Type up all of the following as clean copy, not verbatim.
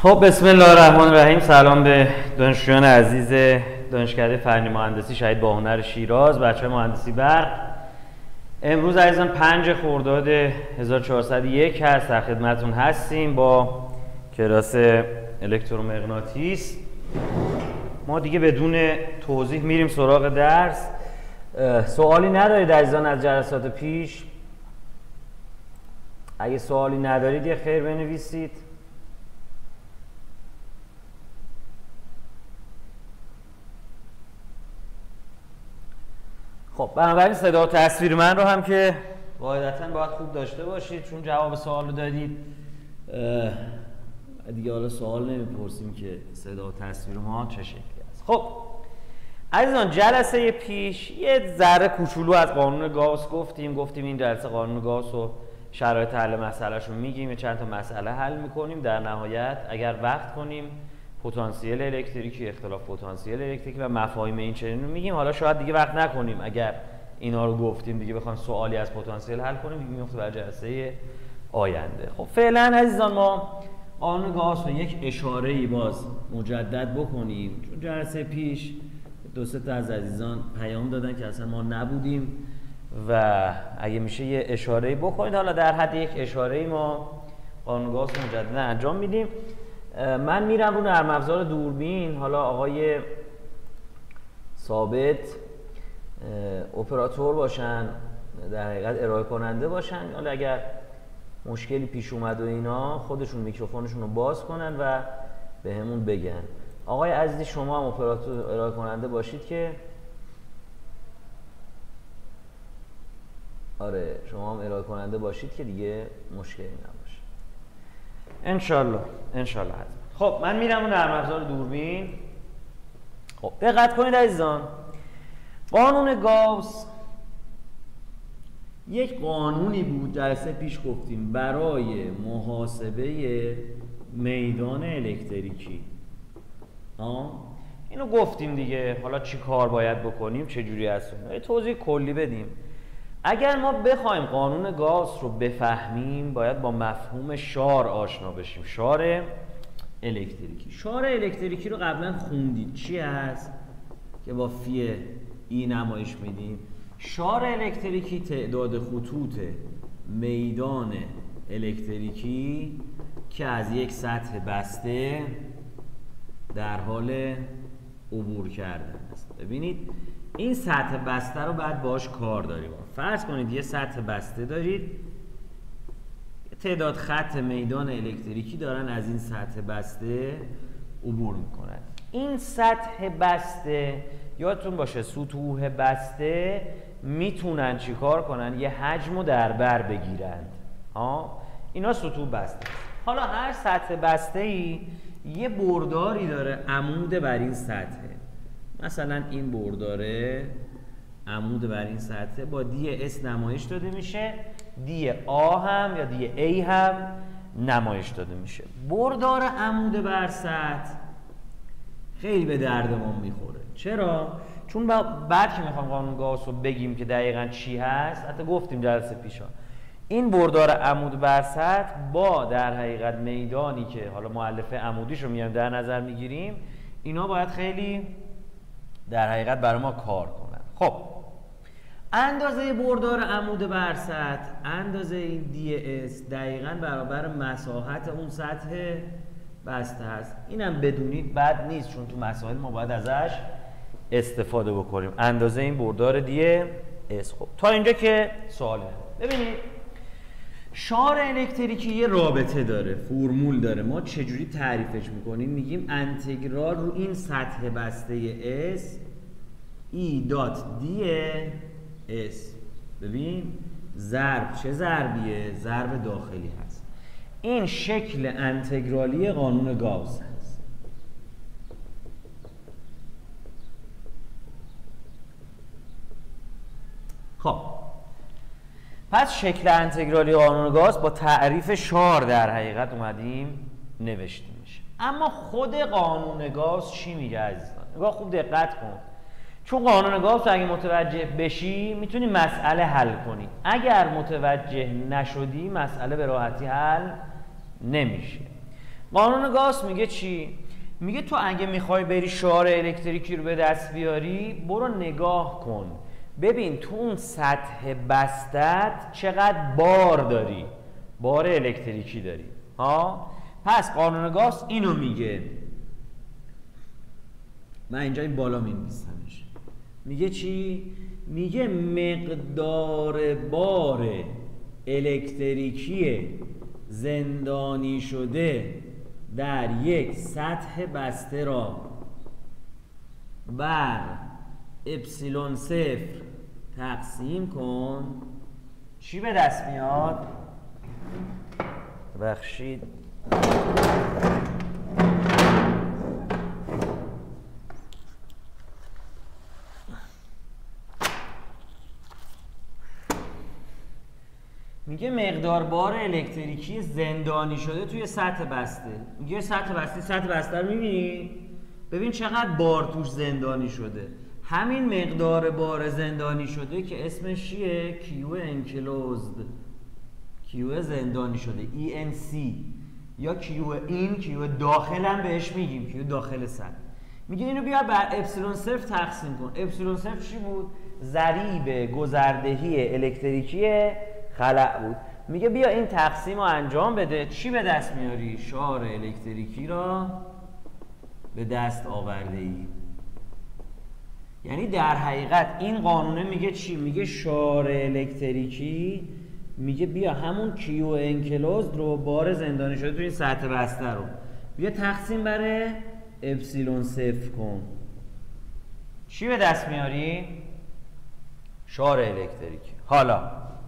خب بسم الله الرحمن الرحیم. سلام به دانشجویان عزیز دانشکده فنی مهندسی شهید باهنر شیراز، بچه مهندسی برق. امروز عزیزان 5 خرداد 1401 هست، در خدمتتون هستیم با کلاس الکترومغناطیس. ما دیگه بدون توضیح میریم سراغ درس. سوالی ندارید عزیزان از جلسات پیش؟ اگه سوالی ندارید یه خیر بنویسید. خب بنابراین صدا و تصویر من رو هم که قاعدتاً باید خوب داشته باشید، چون جواب سوال رو دادید. دیگه حالا سوال نمیپرسیم که صدا و تصویر ما چه شکلی است. خب عزیزان، جلسه پیش یه ذره کوچولو از قانون گاوس گفتیم این جلسه قانون گاوس و شرایط حل مسئلهش رو میگیم، یه چند تا مسئله حل میکنیم. در نهایت اگر وقت کنیم پتانسیل الکتریکی، اختلاف پتانسیل الکتریکی و مفاهیم این چنین رو میگیم. حالا شاید دیگه وقت نکنیم، اگر اینا رو گفتیم دیگه بخوایم سوالی از پتانسیل حل کنیم دیگه میفته برای جلسه آینده. خب فعلا عزیزان ما قانون گاوس رو یک اشاره‌ای باز مجدد بکنیم، چون جلسه پیش دو سه تا از عزیزان پیام دادن که اصلا ما نبودیم و اگه میشه یه اشاره‌ای بکنید. حالا در حد یک اشاره‌ای ما قانون گاوس رو مجددا انجام میدیم. من میرم رو نرم افزار دوربین. حالا آقای ثابت اپراتور باشن، در حقیقت ارائه کننده باشن، حالا اگر مشکلی پیش اومد و اینا خودشون میکروفونشون رو باز کنن و به همون بگن. آقای عزیزی شما هم اپراتور ارائه کننده باشید که آره شما هم ارائه کننده باشید که دیگه مشکلی نباشه انشالله حتما. خب من میرم اون نرم افزار دوربین. خب دقت کنید عزیزان، قانون گاوس یک قانونی بود جلسه پیش گفتیم برای محاسبه میدان الکتریکی. اینو گفتیم دیگه. حالا چی کار باید بکنیم، چه جوری هست، توضیح کلی بدیم. اگر ما بخوایم قانون گاوس رو بفهمیم باید با مفهوم شار آشنا بشیم. شار الکتریکی. شار الکتریکی رو قبلا خوندید چی هست که با فی ای نمایش میدیم. شار الکتریکی تعداد خطوط میدان الکتریکی که از یک سطح بسته در حال عبور کردن است. ببینید این سطح بسته رو بعد باش کار داریم. فرض کنید یه سطح بسته دارید، تعداد خط میدان الکتریکی دارن از این سطح بسته عبور میکنن. این سطح بسته یادتون باشه سطوح بسته میتونن چیکار کنن؟ یه حجم رو در بر بگیرند. اینا سطوح بسته. حالا هر سطح بسته ای یه برداری داره عمود بر این سطحه. مثلا این برداره عمود بر این سطح با دی اس نمایش داده میشه، دی آ هم یا دی ای هم نمایش داده میشه. بردار عمود بر سطح خیلی به درد ما میخوره. چرا؟ چون بعد که میخوام قانون گاوس رو بگیم که دقیقاً چی هست، حتی گفتیم جلسه پیشا، این بردار عمود بر سطح با در حقیقت میدانی که حالا مؤلفه عمودیش رو میایم در نظر میگیریم، اینا باید خیلی در حقیقت برای ما کار کنن. خب اندازه بردار عمود بر سطح، اندازه این دی اس دقیقاً برابر مساحت اون سطح بسته هست. اینم بدونید بد نیست، چون تو مسائل ما باید ازش استفاده بکنیم. اندازه این بردار دی اس. خب تا اینجا که سواله. ببینید شار الکتریکی یه رابطه داره، فرمول داره. ما چجوری تعریفش میکنیم؟ میگیم انتگرال رو این سطح بسته S E دات دی S. ببین ضرب چه ضربیه؟ ضرب داخلی هست. این شکل انتگرالی قانون گاوس هست. خب پس شکل انتگرالی قانون گاوس با تعریف شار در حقیقت اومدیم نوشته میشه. اما خود قانون گاوس چی میگه عزیزان؟ نگاه خوب دقت کن، چون قانون گاوس اگه متوجه بشی میتونی مسئله حل کنی. اگر متوجه نشدی مسئله به راحتی حل نمیشه. قانون گاوس میگه چی؟ میگه تو اگه میخوای بری شعاع الکتریکی رو به دست بیاری، برو نگاه کن ببین تو اون سطح بستت چقدر بار داری، بار الکتریکی داری. پس قانون گاوس اینو میگه. من اینجا این بالا می‌نویسمش. میگه چی؟ میگه مقدار بار الکتریکی زندانی شده در یک سطح بسته را بر اپسیلون صفر تقسیم کن. چی به دست میاد؟ بخشید میگه مقدار بار الکتریکی زندانی شده توی سطح بسته. میگه سطح بسته رو میبینی؟ ببین چقدر بار توش زندانی شده. همین مقدار بار زندانی شده که اسمش چیه؟ کیو انکلوزد، کیو زندانی شده، ENC، یا کیو این، کیو داخل هم بهش میگیم، کیو داخل سطح. میگه اینو بیا بر اپسیلون صفر تقسیم کن. اپسیلون صفر چی بود؟ ضریب گذردهی الکتریکی خلأ بود. میگه بیا این تقسیم رو انجام بده. چی به دست میاری؟ شعاع الکتریکی را به دست آورده ای. یعنی در حقیقت این قانونه میگه چی؟ میگه شعاع الکتریکی، میگه بیا همون کیو انکلوزد رو، بار زندانی شده توی این سطح بسته رو، بیا تقسیم بر اپسیلون صفر کن. چی به دست میاری؟ شعاع الکتریکی. حالا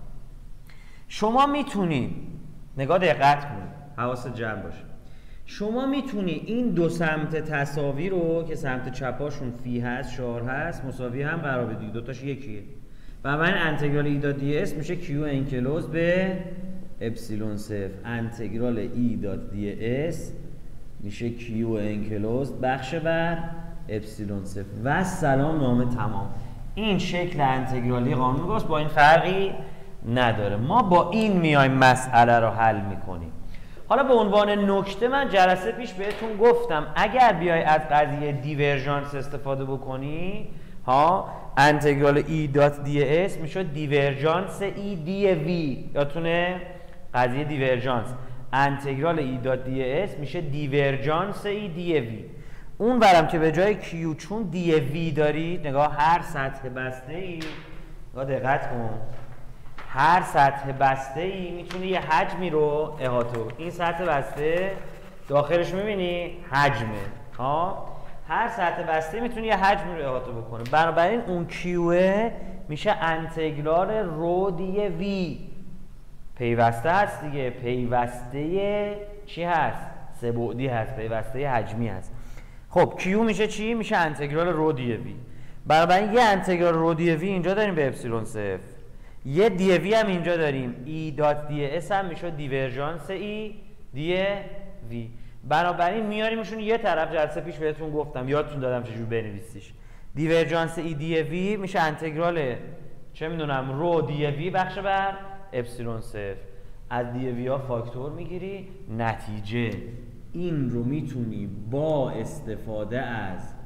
شما میتونی نگاه دقت کنید، حواست جمع باشه. شما میتونی این دو سمت تساوی رو که سمت چپاشون فی هست، شعاع هست، مساوی هم قرار بدی. دوتاش یکیه. بنابراین انتگرال ای دات دی اس میشه کیو انکلوز به اپسیلون صفر. انتگرال ای دات دی اس میشه کیو انکلوز بخش بر اپسیلون صفر. و سلام نامه تمام. این شکل انتگرالی قانون گاوس با این فرقی نداره. ما با این میایم مسئله رو حل میکنیم. حالا به عنوان نکته من جلسه پیش بهتون گفتم اگر بیای از قضیه دیورژانس استفاده بکنی، انتگرال ای دات دی اس میشه دیورژانس ای دی وی. یادتونه قضیه دیورژانس، انتگرال ای دات دی اس میشه دیورژانس ای دی وی. اون برم که به جای کیو چون دی وی دارید، نگاه هر سطح بسته ای، نگاه دقت کن، هر سطح بسته ای میتونه یه حجمی رو احاطه کنه. این سطح بسته داخلش میبینی حجمه. هر سطح بسته میتونه یه حجمی رو احاطه بکنه. بنابراین اون کیوه میشه انتگرال رو دی وی. پیوسته هست دیگه، پیوسته چی هست؟ سه بعدی هست، پیوسته حجمی هست. خب کیو میشه چی؟ میشه انتگرال رو دی وی. بنابراین یه انتگرال رو دی وی اینجا داریم به اپسیلون صفر، یه دی وی هم اینجا داریم، ای دات دی اس هم میشه دیورژانس ای دی وی. بنابراین میاریمشون یه طرف. جلسه پیش بهتون گفتم، یادتون دادم چجور بنویسیش. دیورژانس ای دی وی میشه انتگرال چه میدونم رو دی وی بخش بر اپسیلون صفر. از دی وی ها فاکتور میگیری، نتیجه این رو میتونی با استفاده از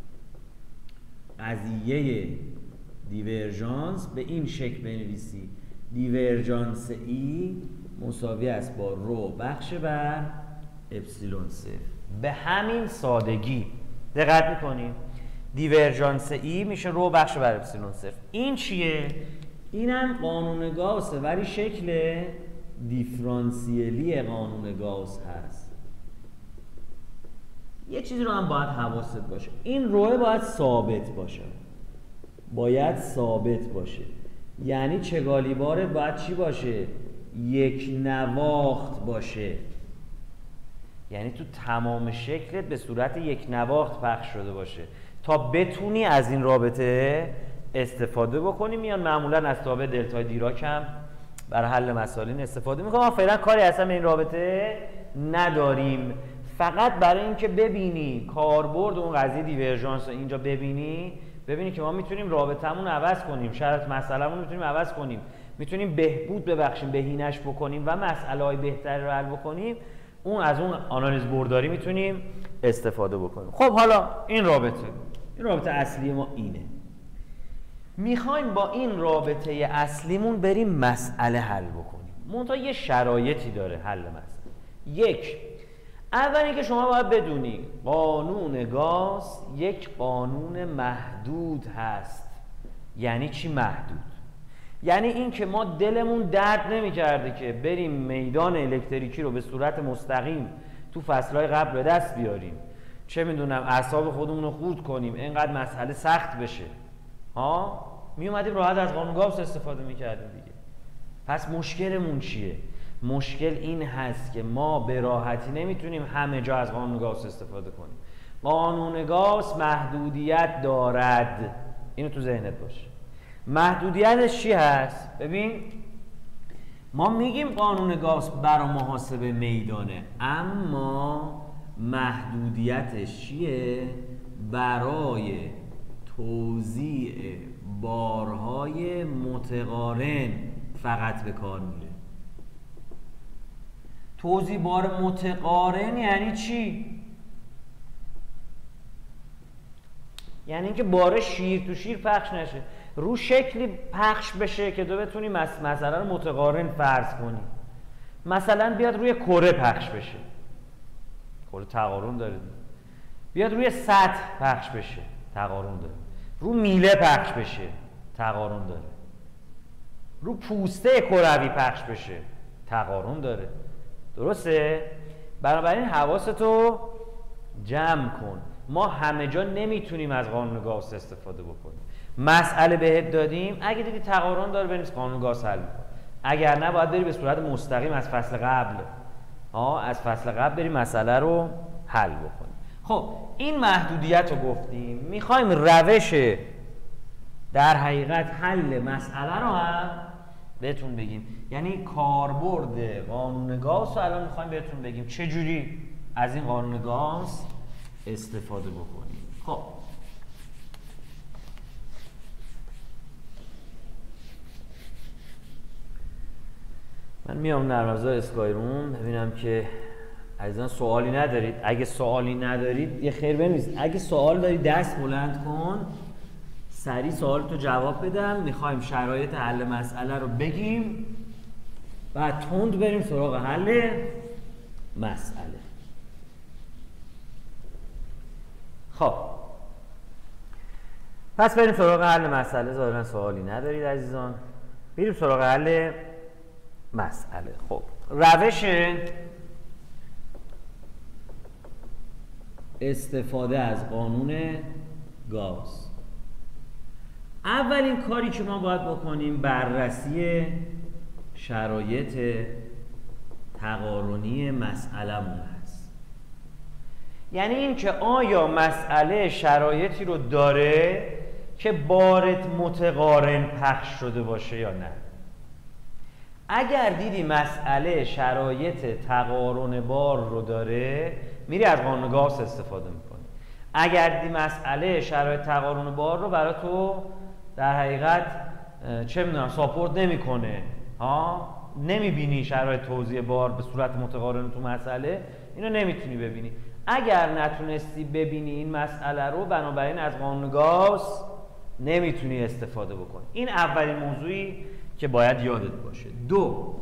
قضیه دیورژانس به این شکل بنویسی: دیورژانس ای مساوی است با رو بخش بر اپسیلون صفر. به همین سادگی. دقت میکنیم دیورژانس ای میشه رو بخش بر اپسیلون صفر. این چیه؟ اینم قانون گاوسه، ولی شکل دیفرانسیلی قانون گاوس هست. یه چیزی رو هم باید حواست باشه، این روه باید ثابت باشه، باید ثابت باشه. یعنی چگالی باره باید چی باشه؟ یک نواخت باشه. یعنی تو تمام شکلت به صورت یک نواخت پخش شده باشه تا بتونی از این رابطه استفاده بکنی. میان معمولا از تابع دلتای دیراک هم برای حل مسائل استفاده میکنم. ما فعلا کاری اصلا به این رابطه نداریم، فقط برای اینکه ببینی کاربرد اون قضیه دیورژانس رو اینجا ببینی که ما میتونیم رابطمون عوض کنیم، شرط مسئله‌مون رو میتونیم عوض کنیم، میتونیم بهبود ببخشیم، بهینش بکنیم و مسئله های بهتری رو حل بکنیم. اون از اون آنالیز برداری میتونیم استفاده بکنیم. خب حالا این رابطه اصلی ما اینه. میخوایم با این رابطه اصلیمون بریم مسئله حل بکنیم. منتها یه شرایطی داره حل مسئله. یک، اولی که شما باید بدونی قانون گاس یک قانون محدود هست. یعنی چی محدود؟ یعنی این که ما دلمون درد نمی کرده که بریم میدان الکتریکی رو به صورت مستقیم تو فصلهای قبل به دست بیاریم، چه میدونم اعصاب خودمون رو خورد کنیم، اینقدر مسئله سخت بشه، می اومدیم راحت از قانون گاوس استفاده میکردیم دیگه. پس مشکلمون چیه؟ مشکل این هست که ما به راحتی نمیتونیم همه جا از قانون گاوس استفاده کنیم. قانون گاوس محدودیت دارد. اینو تو ذهنت باشه. محدودیتش چی هست؟ ببین، ما میگیم قانون گاوس برای محاسبه میدانه، اما محدودیتش چیه؟ برای توزیع بارهای متقارن فقط به کار میره. توزیع بار متقارن یعنی چی؟ یعنی اینکه بار شیر تو شیر پخش نشه، رو شکلی پخش بشه که تو بتونی مسئله رو متقارن فرض کنی. مثلا بیاد روی کره پخش بشه، کره تقارن داره. بیاد روی سطح پخش بشه، تقارن داره. رو میله پخش بشه، تقارن داره. رو پوسته کروی پخش بشه، تقارن داره. درسته؟ بنابراین حواستو جمع کن. ما همه جا نمیتونیم از قانون گاوس استفاده بکنیم. مسئله بهت دادیم، اگه دیدی تقارن داره بنویس قانون گاوس حل کن. اگر نه باید بری به صورت مستقیم از فصل قبل بری مسئله رو حل بکنیم. خب این محدودیت رو گفتیم. میخوایم روش در حقیقت حل مسئله رو هم بهتون بگیم. یعنی کاربرد قانون گاوس رو الان میخوایم بهتون بگیم چه جوری از این قانون گاوس استفاده بکنیم. خب من میام نرم افزار اسکای روم ببینم که عزیزان سوالی ندارید. اگه سوالی ندارید یه خیر بنویسید. اگه سوال داری دست بلند کن، سریع سوالتو جواب بدم. میخوایم شرایط حل مسئله رو بگیم و تند بریم سراغ حل مسئله. خب پس بریم سراغ حل مسئله. ظاهرا سوالی ندارید عزیزان. بریم سراغ حل مسئله. خب روش استفاده از قانون گاوس. اولین کاری که ما باید بکنیم بررسی شرایط تقارنی مسئله‌مون هست. یعنی این که آیا مسئله شرایطی رو داره که بار متقارن پخش شده باشه یا نه. اگر دیدی مسئله شرایط تقارن بار رو داره، میری از قانون گاوس استفاده میکنی. اگر دیدی مسئله شرایط تقارن بار رو برای تو در حقیقت چه میدونم ساپورت نمیکنه، نمیبینی شرایط توزیع بار به صورت متقارن تو مسئله، اینو نمیتونی ببینی. اگر نتونستی ببینی این مسئله رو، بنابراین از قانون گاوس نمیتونی استفاده بکنی. این اولین موضوعی که باید یادت باشه. دو،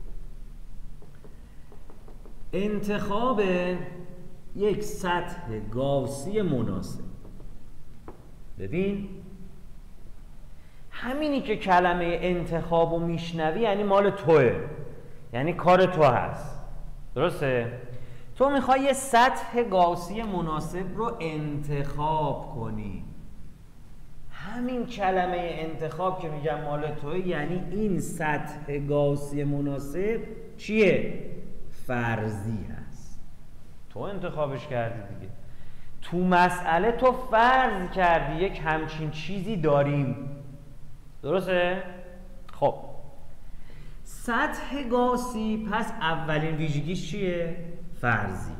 انتخاب یک سطح گاوسی مناسب. ببین همینی که کلمه انتخاب و میشنوی یعنی مال توه، یعنی کار تو هست. درسته؟ تو میخوای یه سطح گاوسی مناسب رو انتخاب کنی. همین کلمه انتخاب که میگم مال توه یعنی این سطح گاوسی مناسب چیه؟ فرضی هست. تو انتخابش کردی دیگه. تو مسئله تو فرض کردی یک همچین چیزی داریم. درسته؟ خب سطح گاوسی پس اولین ویژگیش چیه؟ فرضیه.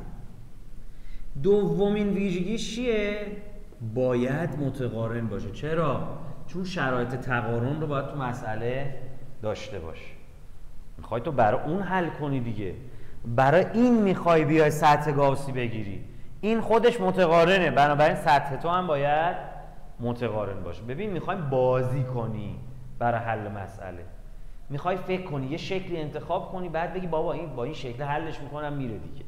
دومین ویژگیش چیه؟ باید متقارن باشه. چرا؟ چون شرایط تقارن رو باید تو مسئله داشته باشه. میخوای تو برای اون حل کنی دیگه. برای این میخوای بیای سطح گاوسی بگیری، این خودش متقارنه، بنابراین سطح تو هم باید متقارن باشه. ببین میخوایم بازی کنی برای حل مسئله، میخوای فکر کنی یه شکلی انتخاب کنی بعد بگی بابا این با این شکل حلش میکنم میره دیگه.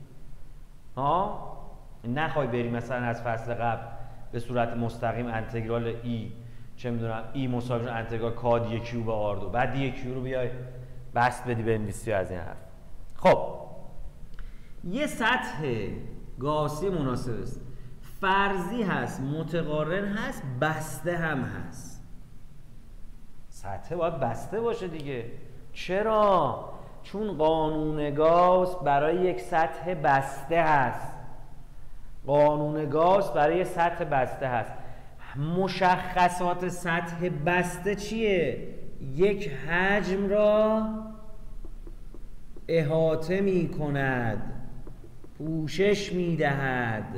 نخوای بری مثلا از فصل قبل به صورت مستقیم انتگرال ای چه میدونم ای مساوی انتگرال کاد یک کیوب آردو، بعد یک کیو رو بیای بست بدی بنویسی از این حرف. خب یه سطح گاوسی مناسب است، فرضی هست، متقارن هست، بسته هم هست. سطح باید بسته باشه دیگه. چرا؟ چون قانون گاوس برای یک سطح بسته هست. قانون گاوس برای سطح بسته هست. مشخصات سطح بسته چیه؟ یک حجم را احاطه می کند، پوشش می دهد.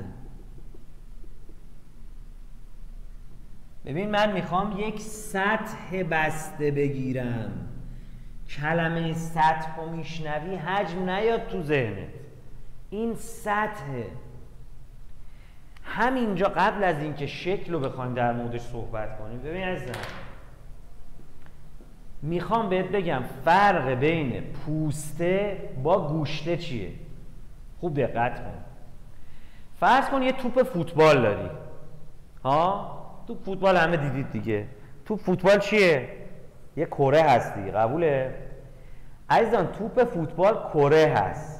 ببین من میخوام یک سطح بسته بگیرم، کلمه سطح رو میشنوی حجم نیاد تو ذهنت، این سطح. همینجا قبل از اینکه شکل رو بخوایم در موردش صحبت کنیم، ببین عزیزم میخوام بهت بگم فرق بین پوسته با گوشته چیه. خوب دقت کن. فرض کن یه توپ فوتبال داری. توپ فوتبال همه دیدید دیگه. توپ فوتبال چیه؟ یه کره هستی، قبوله؟ عزیزان توپ فوتبال کره هست.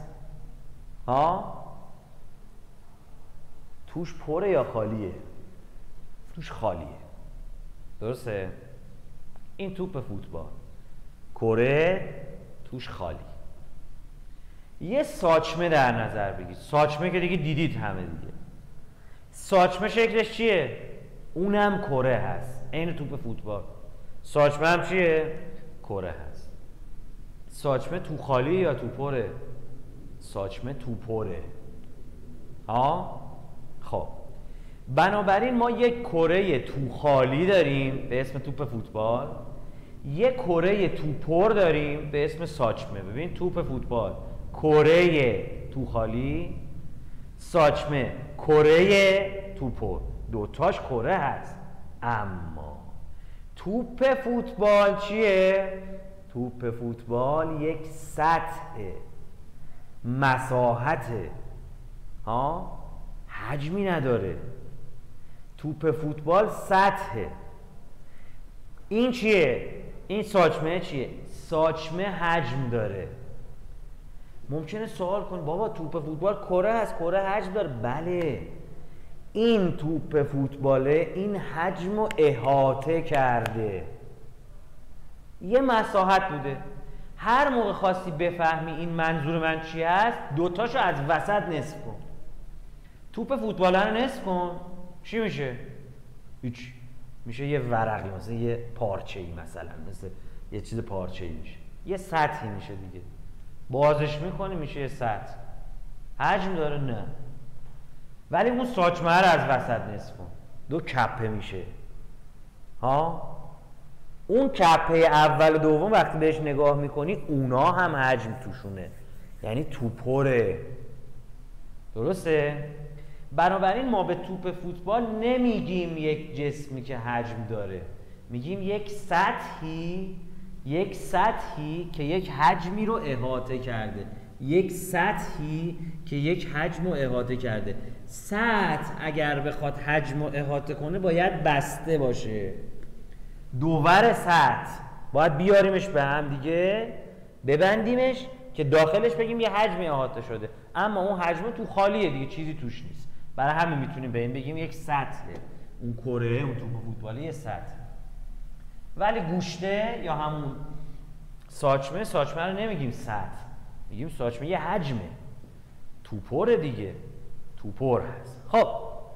توش پره یا خالیه؟ توش خالیه. درسته؟ این توپ فوتبال کره توش خالی. یه ساچمه در نظر بگید. ساچمه که دیگه دیدید همه دیگه. ساچمه شکلش چیه؟ اونم کره هست، عین توپ فوتبال. ساچمه هم چیه؟ کره هست. ساچمه تو خالی یا تو پره؟ ساچمه تو پره. خب بنابراین ما یک کره تو خالی داریم به اسم توپ فوتبال، یک کره تو پر داریم به اسم ساچمه. ببین توپ فوتبال کره تو خالی، ساچمه کره تو پر، دوتاش کره هست. اما توپ فوتبال چیه؟ توپ فوتبال یک سطح، مساحت، حجمی نداره. توپ فوتبال سطحه. این چیه؟ این ساچمه چیه؟ ساچمه حجم داره. ممکنه سوال کن بابا توپ فوتبال کره هست، کره حجم داره. بله، این توپ فوتباله این حجم رو احاطه کرده، یه مساحت بوده. هر موقع خواستی بفهمی این منظور من چی هست، دوتاشو از وسط نصف کن. توپ فوتبال رو نصف کن، چی میشه؟ هیچ. میشه یه ورقی، مثلا یه پارچه‌ای، مثلا مثل یه چیز پارچه‌ای میشه، یه سطحی میشه دیگه. بازش میکنی میشه یه سطح. حجم داره؟ نه. ولی اون ساچمه رو از وسط نصف کن، دو کپه میشه. اون کپه اول و دوم وقتی بهش نگاه میکنی اونا هم حجم توشونه، یعنی توپره. درسته؟ بنابراین ما به توپ فوتبال نمیگیم یک جسمی که حجم داره، میگیم یک سطحی که یک حجمی رو احاطه کرده. یک سطحی که یک حجم رو احاطه کرده. سطح اگر بخواد حجم رو احاطه کنه باید بسته باشه. دوور سطح باید بیاریمش به هم دیگه، ببندیمش که داخلش بگیم یه حجم احاطه شده، اما اون حجم تو خالیه دیگه، چیزی توش نیست. برای همین میتونیم به این بگیم یک سطحه. اون کره، اون توپ فوتبالی یه سطح. ولی گوشته یا همون ساچمه رو نمیگیم سطح، میگیم ساچمه یه حجمه، توپره دیگه، توپر هست. خب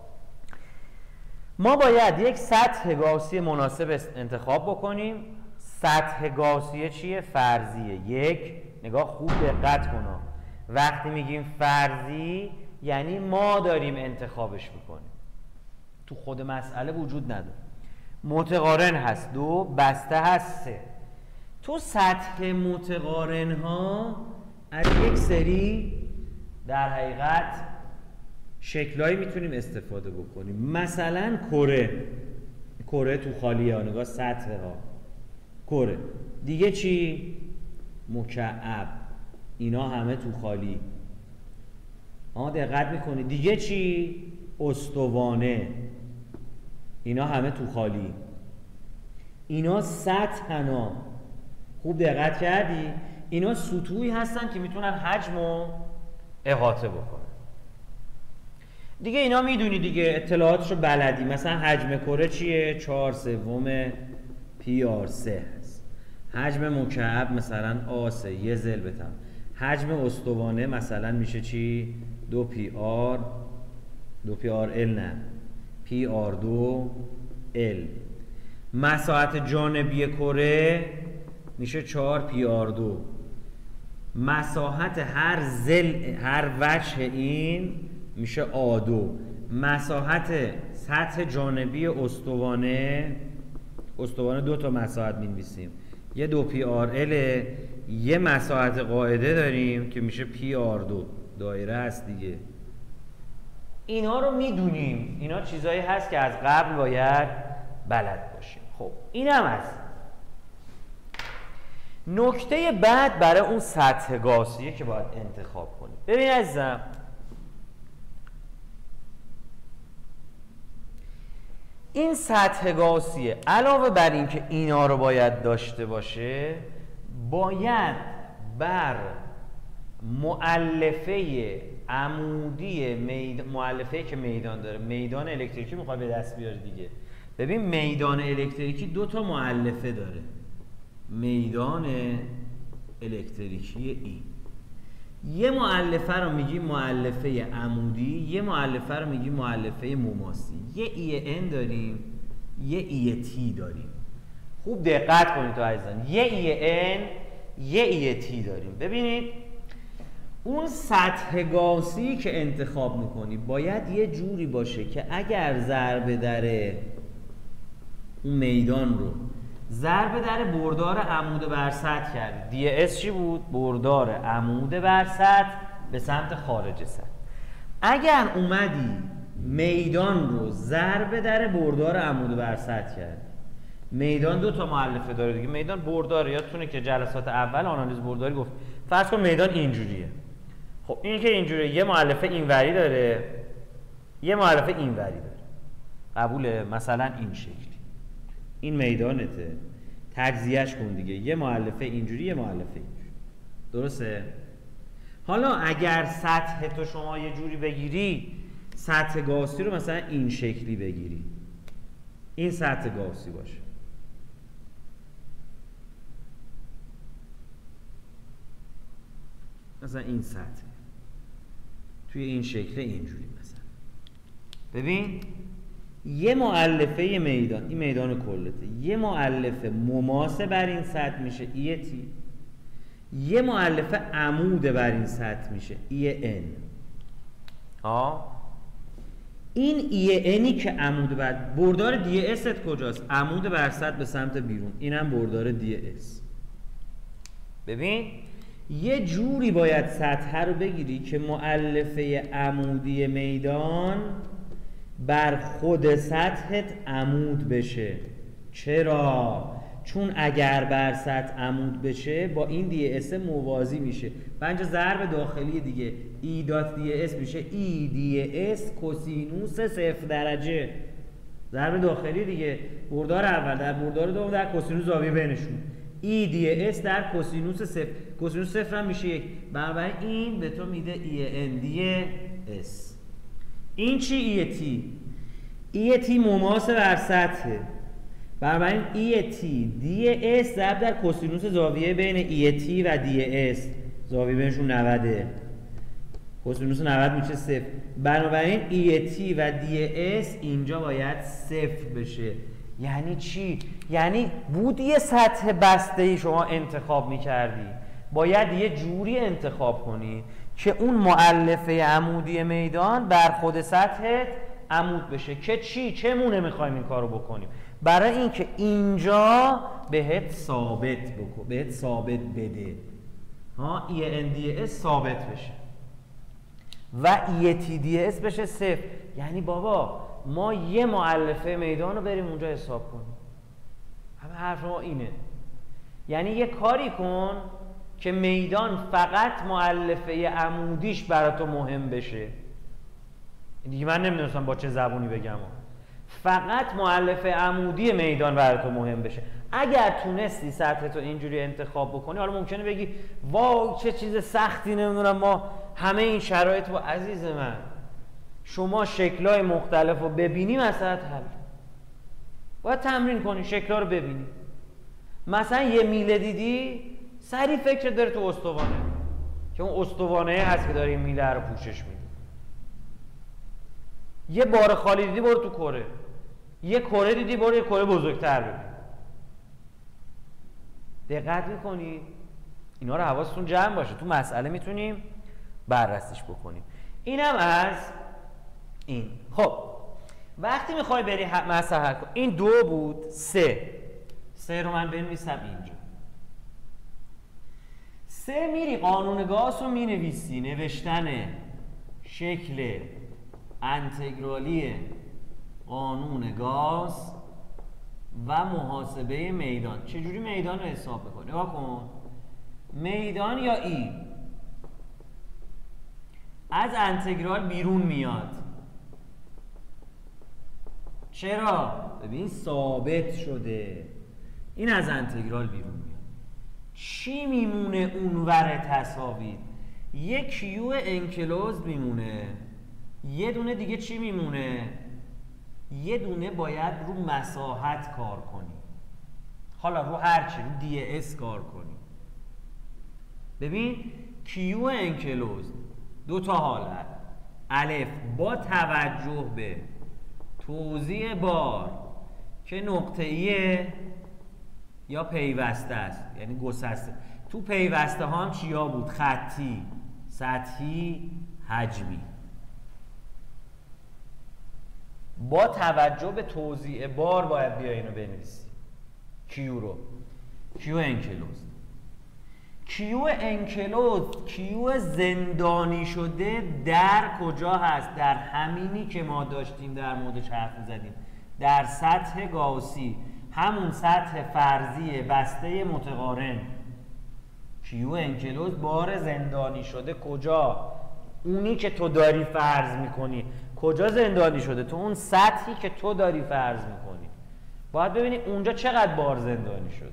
ما باید یک سطح گاوسی مناسب انتخاب بکنیم. سطح گاوسی چیه؟ فرضیه. یک، نگاه خوب دقت کن، وقتی میگیم فرضی یعنی ما داریم انتخابش میکنیم، تو خود مسئله وجود نداره. متقارن هست. دو، بسته هست. سه. تو سطح متقارن ها از یک سری در حقیقت شکلایی میتونیم استفاده بکنیم. مثلا کره تو خالیه ها، نگاه سطح ها، کره. دیگه چی؟ مکعب، اینا همه تو خالی. دقت میکنی. دیگه چی؟ استوانه، اینا همه تو خالی. اینا سطحنا. خوب دقت کردی؟ اینا سطوحی هستن که میتونن حجم رو احاطه بکنن. دیگه اینا میدونی دیگه، اطلاعاتشو بلدی. مثلا حجم کره چیه؟ 4/3 PR3 هست. حجم مکعب مثلا آ3، یه ضلبتم. حجم استوانه مثلا میشه چی؟ 2PR نه، PR2L. مساحت جانبی کره میشه 4PR2. مساحت هر وجه این میشه A2. مساحت سطح جانبی استوانه 2 تا مساحت می‌نویسیم، یه 2PRL، یه مساحت قاعده داریم که میشه PR2. دایره هست دیگه. اینا رو میدونیم، اینا چیزایی هست که از قبل باید بلد باشیم. خب اینم هست. نکته بعد برای اون سطح گاسیه که باید انتخاب کنیم. ببین عزیزم، این سطح گاسیه علاوه بر این که اینا رو باید داشته باشه، باید بر مؤلفه عمودی مؤلفه‌ای که میدان داره، میدان الکتریکی میخوای به دست بیاری دیگه. ببین میدان الکتریکی 2 تا مؤلفه داره. میدان الکتریکی این، یه مؤلفه رو میگی مؤلفه عمودی، یه مؤلفه رو میگی مؤلفه مماسی. یه EN داریم، یه ET داریم. خوب دقت کنید تو عزیزان، یه EN، یه ET داریم. ببینید اون سطح گاسی که انتخاب میکنی باید یه جوری باشه که اگر ضربه در اون میدان رو ضربه در بردار عمود بر سطح کردی، DS چی بود؟ بردار عمود بر سطح به سمت خارج سطح. اگر اومدی میدان رو ضربه در بردار عمود بر سطح کردی، میدان 2 تا مؤلفه داره دیگه. میدان بردار، یادتونه که جلسات اول آنالیز برداری گفت فرض کن میدان اینجوریه. خب این که اینجوریه، یه مؤلفه اینوری داره، یه مؤلفه اینوری داره. قبوله؟ مثلا این شکلی. این میدانته، تجزیهش کن دیگه. یه مؤلفه اینجوری، یه مؤلفه اینجوری. درسته؟ حالا اگر سطح تو شما یه جوری بگیری، سطح گاسی رو مثلا این شکلی بگیری، این سطح گاسی باشه. مثلا این سطح توی این شکل اینجوری مثلا. ببین یه مؤلفه میدان، این میدان کلته، یه مؤلفه مماسه بر این سطح میشه ET، یه مؤلفه عمود بر این سطح میشه EN. این ENی که عمود بر بردار DS کجاست؟ عمود بر سطح به سمت بیرون، اینم بردار DS. ببین یه جوری باید سطح رو بگیری که مؤلفه عمودی میدان بر خود سطحت عمود بشه. چرا؟ چون اگر بر سطح عمود بشه با این DS موازی میشه. و اینجا ضرب داخلی دیگه E.DS میشه EDS کوسینوس 0 درجه. ضرب داخلی دیگه، بردار اول در بردار دوم در کوسینوس زاویه بینشون. EDS در کوسینوس 0. کوسینوس 0 هم میشه 1. بنابراین این به تو میده ENDS. این چی؟ ET مماس بر سطح. بنابراین ET DS ضرب در کوسینوس زاویه بین ET و DS، زاویه بینشون 90. کوسینوس 90 میشه 0. بنابراین ET و DS اینجا باید 0 بشه. یعنی چی؟ یعنی بودی سطح بسته‌ای شما انتخاب میکردی، باید یه جوری انتخاب کنی که اون مؤلفه عمودی میدان بر خود سطحت عمود بشه. که چی؟ چه مونه میخوایم این کارو بکنیم؟ برای اینکه اینجا بهت ثابت بده. ENDS ثابت بشه و ETDS بشه 0. یعنی بابا ما یه مؤلفه میدان رو بریم اونجا حساب کنیم. همه حرف ما اینه. یعنی یه کاری کن که میدان فقط مؤلفه عمودیش برای تو مهم بشه. دیگه من نمیدونستم با چه زبونی بگم. فقط مؤلفه عمودی میدان برای تو مهم بشه. اگر تونستی سطح تو اینجوری انتخاب بکنی، حالا ممکنه بگی واو چه چیز سختی، نمیدونم ما همه این شرایط با عزیز من شما شکل‌های مختلف رو ببینی مسئله حل. باید تمرین کنی شکل‌ها رو ببینی. مثلا یه میله دیدی سریع فکر داره تو استوانه که اون استوانه هست که داره این میله رو پوشش میده. یه بار خالی دیدی برو تو کره، یه کره دیدی برو یه کره بزرگتر ببین. دقت میکنی؟ اینا رو حواستون جمع باشه، تو مسئله میتونیم بررسیش بکنیم. اینم از این. خب وقتی میخوای بری مسئله حل کن، این 2 بود، 3 رو من بنویسم اینجا. 3 میری قانون گاس رو مینویسی، نوشتن شکل انتگرالی قانون گاس و محاسبه میدان. چجوری میدان رو حساب بکنی؟ نگاه کن، میدان یا ای از انتگرال بیرون میاد. چرا؟ ببین ثابت شده، این از انتگرال بیرون میاد. چی میمونه اونور تساوی؟ یه کیو انکلوز میمونه، یه دونه دیگه چی میمونه؟ یه دونه باید رو مساحت کار کنی، حالا رو هرچی، رو دی اس کار کنی. ببین کیو انکلوز 2 تا حالت: الف با توجه به توزیع بار که نقطه‌ایه یا پیوسته است، یعنی گسسته. تو پیوسته ها هم چیا بود؟ خطی، سطحی، حجمی. با توجه به توزیع بار باید بیا اینو بنویسی، کیو رو. کیو انکلوز، کیو انکلوز، کیو زندانی شده در کجا هست؟ در همینی که ما داشتیم در موردش حرف زدیم، در سطح گاوسی، همون سطح فرضی بسته متقارن. کیو انکلوز بار زندانی شده کجا؟ اونی که تو داری فرض میکنی. کجا زندانی شده؟ تو اون سطحی که تو داری فرض میکنی. باید ببینی اونجا چقدر بار زندانی شده.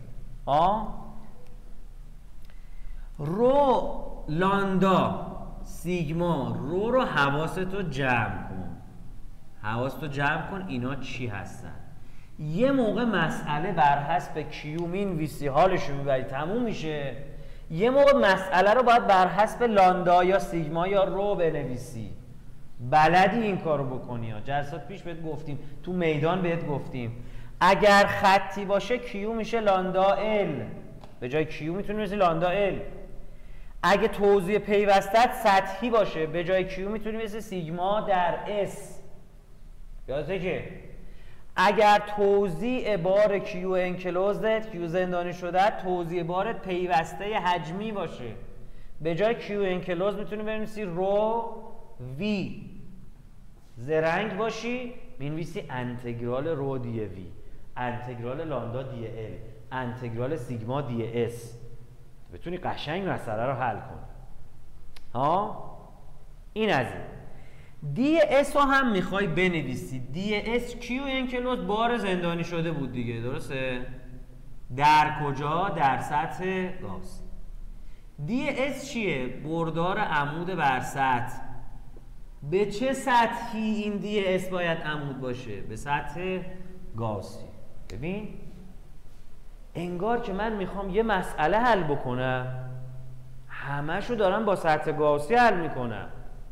رو لاندا سیگما رو حواستو جمع کن. حواستو جمع کن اینا چی هستن. یه موقع مسئله بر حسب کیو مینویسی، حالشو میبری تموم میشه. یه موقع مسئله رو باید بر حسب لاندا یا سیگما یا رو بنویسی. بلدی این کارو بکنی ها. جلسات پیش بهت گفتیم، تو میدان بهت گفتیم اگر خطی باشه کیو میشه لاندا ال، به جای کیو میتونی بنویسی لاندا ال. اگه توزیع پیوستت سطحی باشه به جای کیو میتونی بنویسی سیگما در اس. یادته که اگر توزیع بار کیو انکلوزت، کیو زندانی شده، توزیع بارت پیوسته حجمی باشه به جای کیو انکلوز میتونی بنویسی رو وی. زرنگ باشی مینویسی انتگرال رو دی وی، انتگرال لاندا دی ال، انتگرال سیگما دی اس. بتونی قشنگ مسئله رو حل کنی. این از این. دی اس رو هم میخوای بنویسی. دی اس کیو انکلوز بار زندانی شده بود دیگه، درسته؟ در کجا؟ در سطح گاز. دی اس چیه؟ بردار عمود بر سطح. به چه سطحی این دی اس باید عمود باشه؟ به سطح گاسی. ببین انگار که من میخوام یه مسئله حل بکنم همشو دارم با سطح گاسی حل میکنم،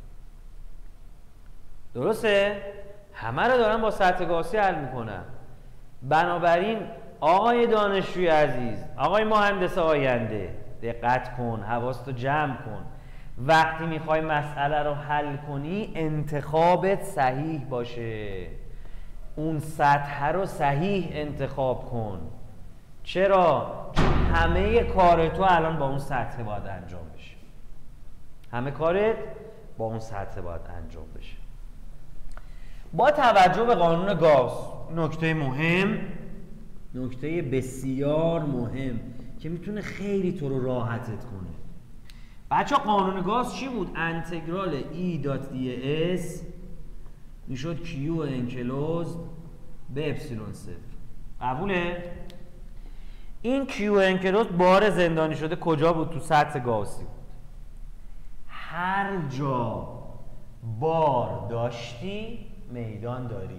درسته؟ همه رو دارم با سطح گاسی حل میکنم. بنابراین آقای دانشجوی عزیز، آقای مهندس آینده، دقت کن، حواستو جمع کن. وقتی میخوای مسئله رو حل کنی انتخابت صحیح باشه. اون سطح رو صحیح انتخاب کن. چرا؟ چون همه کار تو الان با اون سطح باید انجام بشه. همه کارت با اون سطح باید انجام بشه. با توجه به قانون گاوس، نکته مهم، نکته بسیار مهم که میتونه خیلی تو رو راحتت کنه. بچه قانون گاوس چی بود؟ انتگرال E دات ds میشد Q انکلوزد به اپسیلون صفر. قبوله؟ این Q انکلوزد بار زندانی شده کجا بود؟ تو سطح گاوسی بود. هر جا بار داشتی میدان داری.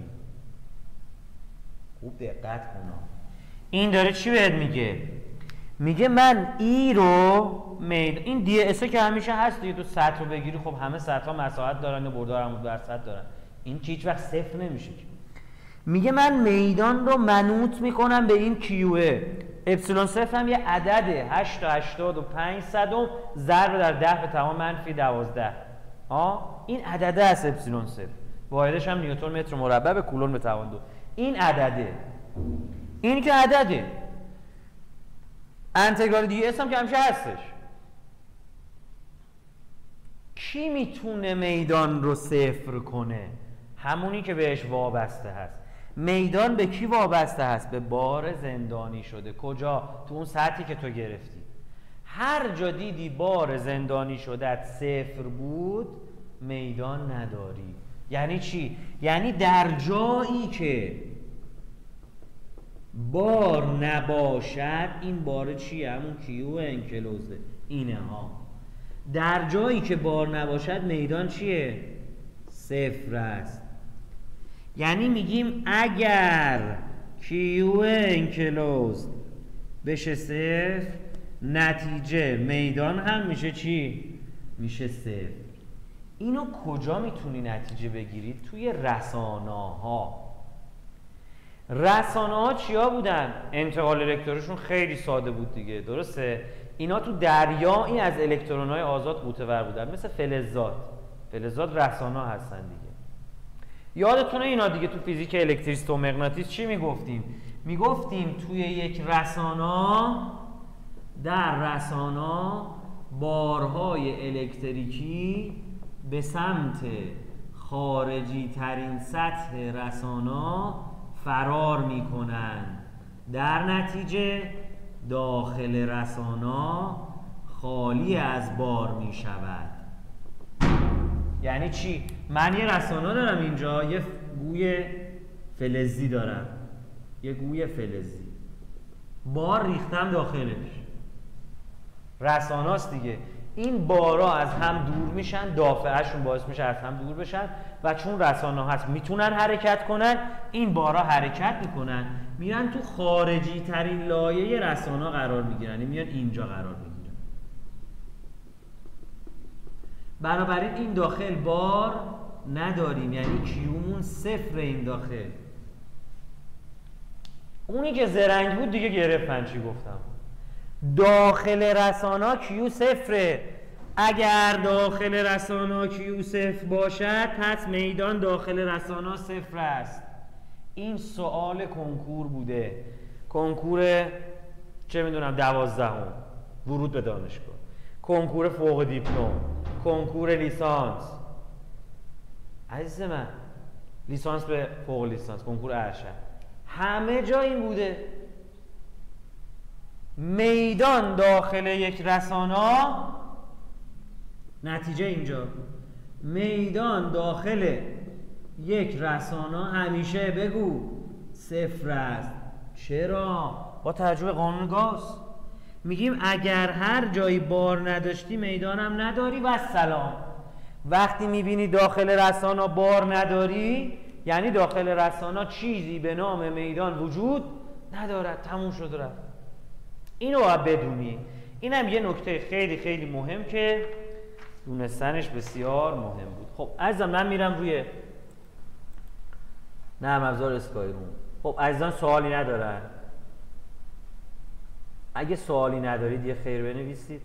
خوب دقت کن. این داره چی بهت میگه؟ میگه من ای رو این دی اس که همیشه هست دیگه، تو سطح رو بگیری خب همه سطح ها مساحت دارن یا بردار عمود بر سطح دارن، این که هیچ وقت صفر نمیشه. میگه من میدان رو منوط میکنم به این کیوه. اپسیلون صفر هم یه عدده 8 تا 85 صدم ضرب در 10 به توان منفی 12. این عدده است اپسیلون صفر. واحدش هم نیوتن متر مربع به کولون به توان 2. این عدده. این که عدده. انتگرال دی اس هم که همیشه هستش. کی میتونه میدان رو صفر کنه؟ همونی که بهش وابسته هست. میدان به کی وابسته هست؟ به بار زندانی شده. کجا؟ تو اون سطحی که تو گرفتی. هر جا دیدی بار زندانی شده صفر بود میدان نداری. یعنی چی؟ یعنی در جایی که بار نباشد، این بار چیه؟ همون کیو انکلوزه. اینه ها. در جایی که بار نباشد میدان چیه؟ صفر است. یعنی میگیم اگر کیو انکلوزد بشه صفر، نتیجه میدان هم میشه چی؟ میشه صفر. اینو کجا میتونی نتیجه بگیرید؟ توی رسانه‌ها. رسانه‌ها چیا بودن؟ انتقال الکترونشون خیلی ساده بود دیگه، درسته؟ اینا تو دریایی از الکترون‌های آزاد غوطه‌ور بودن، مثل فلزات. فلزات رسانه‌ها هستن دیگه. یادتونه اینا دیگه تو فیزیک الکتریسیته و مغناطیس چی میگفتیم؟ میگفتیم توی یک رسانه، در رسانه بارهای الکتریکی به سمت خارجی ترین سطح رسانه فرار میکنن. در نتیجه داخل رسانه خالی از بار میشود. یعنی چی؟ من یه رسانه دارم اینجا، یه گوی فلزی دارم، یه گوی فلزی، بار ریختم داخلش، رسانه است دیگه. این بارا از هم دور میشن، دافعهشون باعث میشه از هم دور بشن و چون رسانه هست میتونن حرکت کنن، این بارا حرکت میکنن، میرن تو خارجی ترین لایه رسانه قرار میگیرن، میان اینجا قرار میگیرن. بنابراین این داخل بار نداریم، یعنی کیومون صفر. این داخل اونی که زرنگ بود دیگه گرفتن چی گفتم. داخل رسانه کیو صفره. اگر داخل رسانه کیو صفر باشد پس میدان داخل رسانه صفر است. این سوال کنکور بوده، کنکور چه میدونم 12ام ورود به دانشگاه، کنکور فوق دیپلم، کنکور لیسانس. عزیز من لیسانس به فوق لیسانس، کنکور ارشد، همه جا این بوده. میدان داخل یک رسانه، نتیجه اینجا میدان داخل یک رسانه همیشه بگو صفر است. چرا؟ با توجه به قانون گاوس میگیم اگر هر جایی بار نداشتی میدانم نداری و سلام. وقتی میبینی داخل رسانه بار نداری یعنی داخل رسانه چیزی به نام میدان وجود ندارد، تموم شد رفت. اینو باید بدونی. اینم یه نکته خیلی خیلی مهم که دونستنش بسیار مهم بود. خب عزیزان من میرم روی نرم افزار اسکایروم. خب عزیزان سوالی ندارن؟ اگه سوالی ندارید یه خیر بنویسید.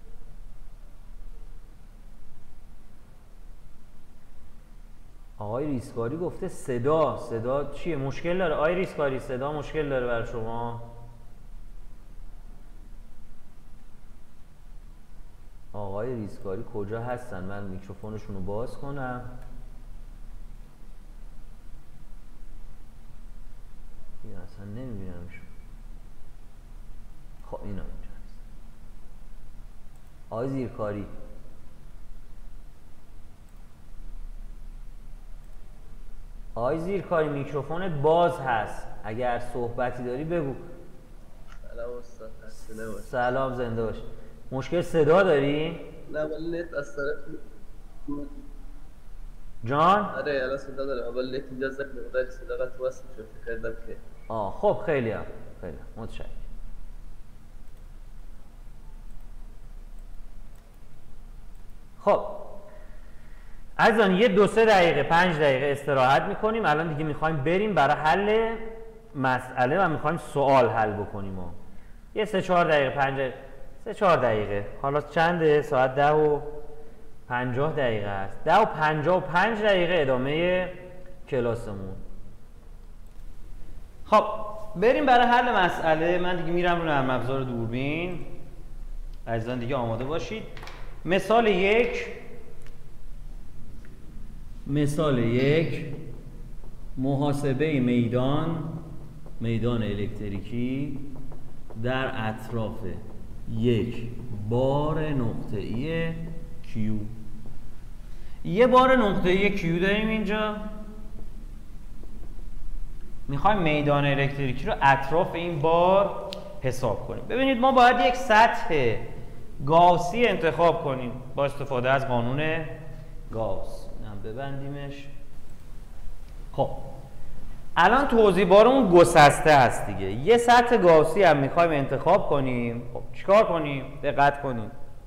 آقای ریسکاری گفته صدا چیه؟ مشکل داره آقای ریسکاری؟ صدا مشکل داره برای شما؟ ایستگاری کجا هستن؟ من میکروفونشون رو باز کنم. این اصلا نمیبینمشون. خب اینا اینجا هست. آقای زیرکاری، آقای زیرکاری میکروفونت باز هست، اگر صحبتی داری بگو. سلام استاد، خسته نباشید. سلام، زنده باش. مشکل صدا داری؟ نه ولی نت از طرف جان؟ آره الان صدا دارم، ولی نت اینجا زد مقداری صدا قطع وصل شد، فکر کردم که خب خیلی متشکرم. خب عزیزان یه 2-3 دقیقه 5 دقیقه استراحت میکنیم. الان دیگه میخوایم بریم برای حل مسئله و میخوایم سوال حل بکنیم. یه 3-4 دقیقه 5 دقیقه 3-4 دقیقه. حالا چنده؟ ساعت 10:50 دقیقه است. 10:55 دقیقه ادامه کلاسمون. خب بریم برای حل مسئله. من دیگه میرم رو نرم افزار دوربین. عزیزان دیگه آماده باشید. مثال یک محاسبه میدان الکتریکی در اطراف یک بار نقطه‌ای Q. یه بار نقطه‌ای Q داریم اینجا. میخوایم میدان الکتریکی رو اطراف این بار حساب کنیم. ببینید ما باید یک سطح گاوسی انتخاب کنیم با استفاده از قانون گاوس. ببندیمش. خب الان توضیح بارمون گسسته هست دیگه. یه سطح گاوسی هم میخوایم انتخاب کنیم. خب چیکار کنیم؟ دقت کنیم.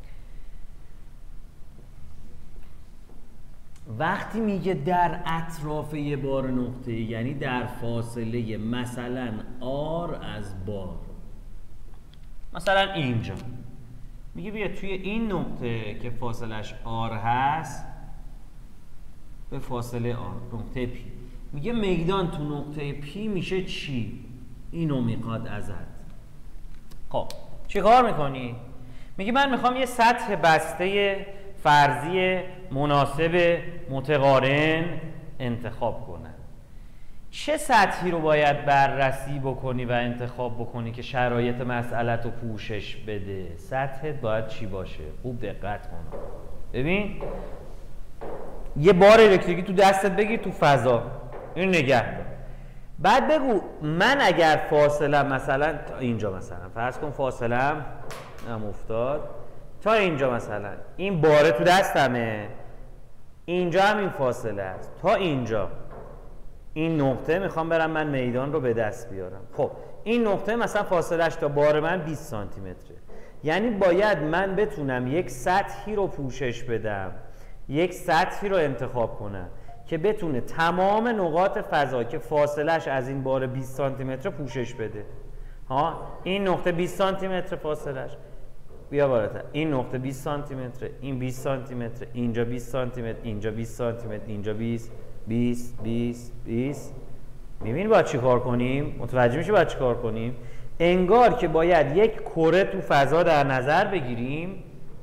وقتی میگه در اطراف یه بار نقطه‌ای، یعنی در فاصله مثلا R از بار، مثلا اینجا میگه بیا توی این نقطه که فاصلش R هست به فاصله R، نقطه P، میگه میدان تو نقطه P میشه چی؟ اینو میخواد ازت. خب چی کار میکنی؟ میگه من میخوام یه سطح بسته فرضی مناسب متقارن انتخاب کنم. چه سطحی رو باید بررسی بکنی و انتخاب بکنی که شرایط مسئلت رو پوشش بده؟ سطحت باید چی باشه؟ خوب دقت کن. ببین یه بار الکتریکی تو دستت بگیر تو فضا، این نگه دار. بعد بگو من اگر فاصله مثلا تا اینجا، مثلا فرض کن فاصله هم افتاد تا اینجا، مثلا این باره تو دستمه، اینجا هم این فاصله است تا اینجا، این نقطه میخوام برم من میدان رو به دست بیارم. خب این نقطه مثلا فاصلهش تا بار من 20 سانتی متره. یعنی باید من بتونم یک سطحی رو پوشش بدم، یک سطحی رو انتخاب کنم که بتونه تمام نقاط فضا که فاصلهش از این بار 20 سانتی متر پوشش بده. این نقطه 20 سانتی متر فاصلهش، بیا بالاتر، این نقطه 20 سانتی متر، این 20 سانتی متر، اینجا 20 سانتی متر، اینجا 20 سانتی متر، اینجا 20 20 20 20. می‌بینی باید چی کار کنیم؟ متوجه میشه باید چی کار کنیم؟ انگار که باید یک کره تو فضا در نظر بگیریم.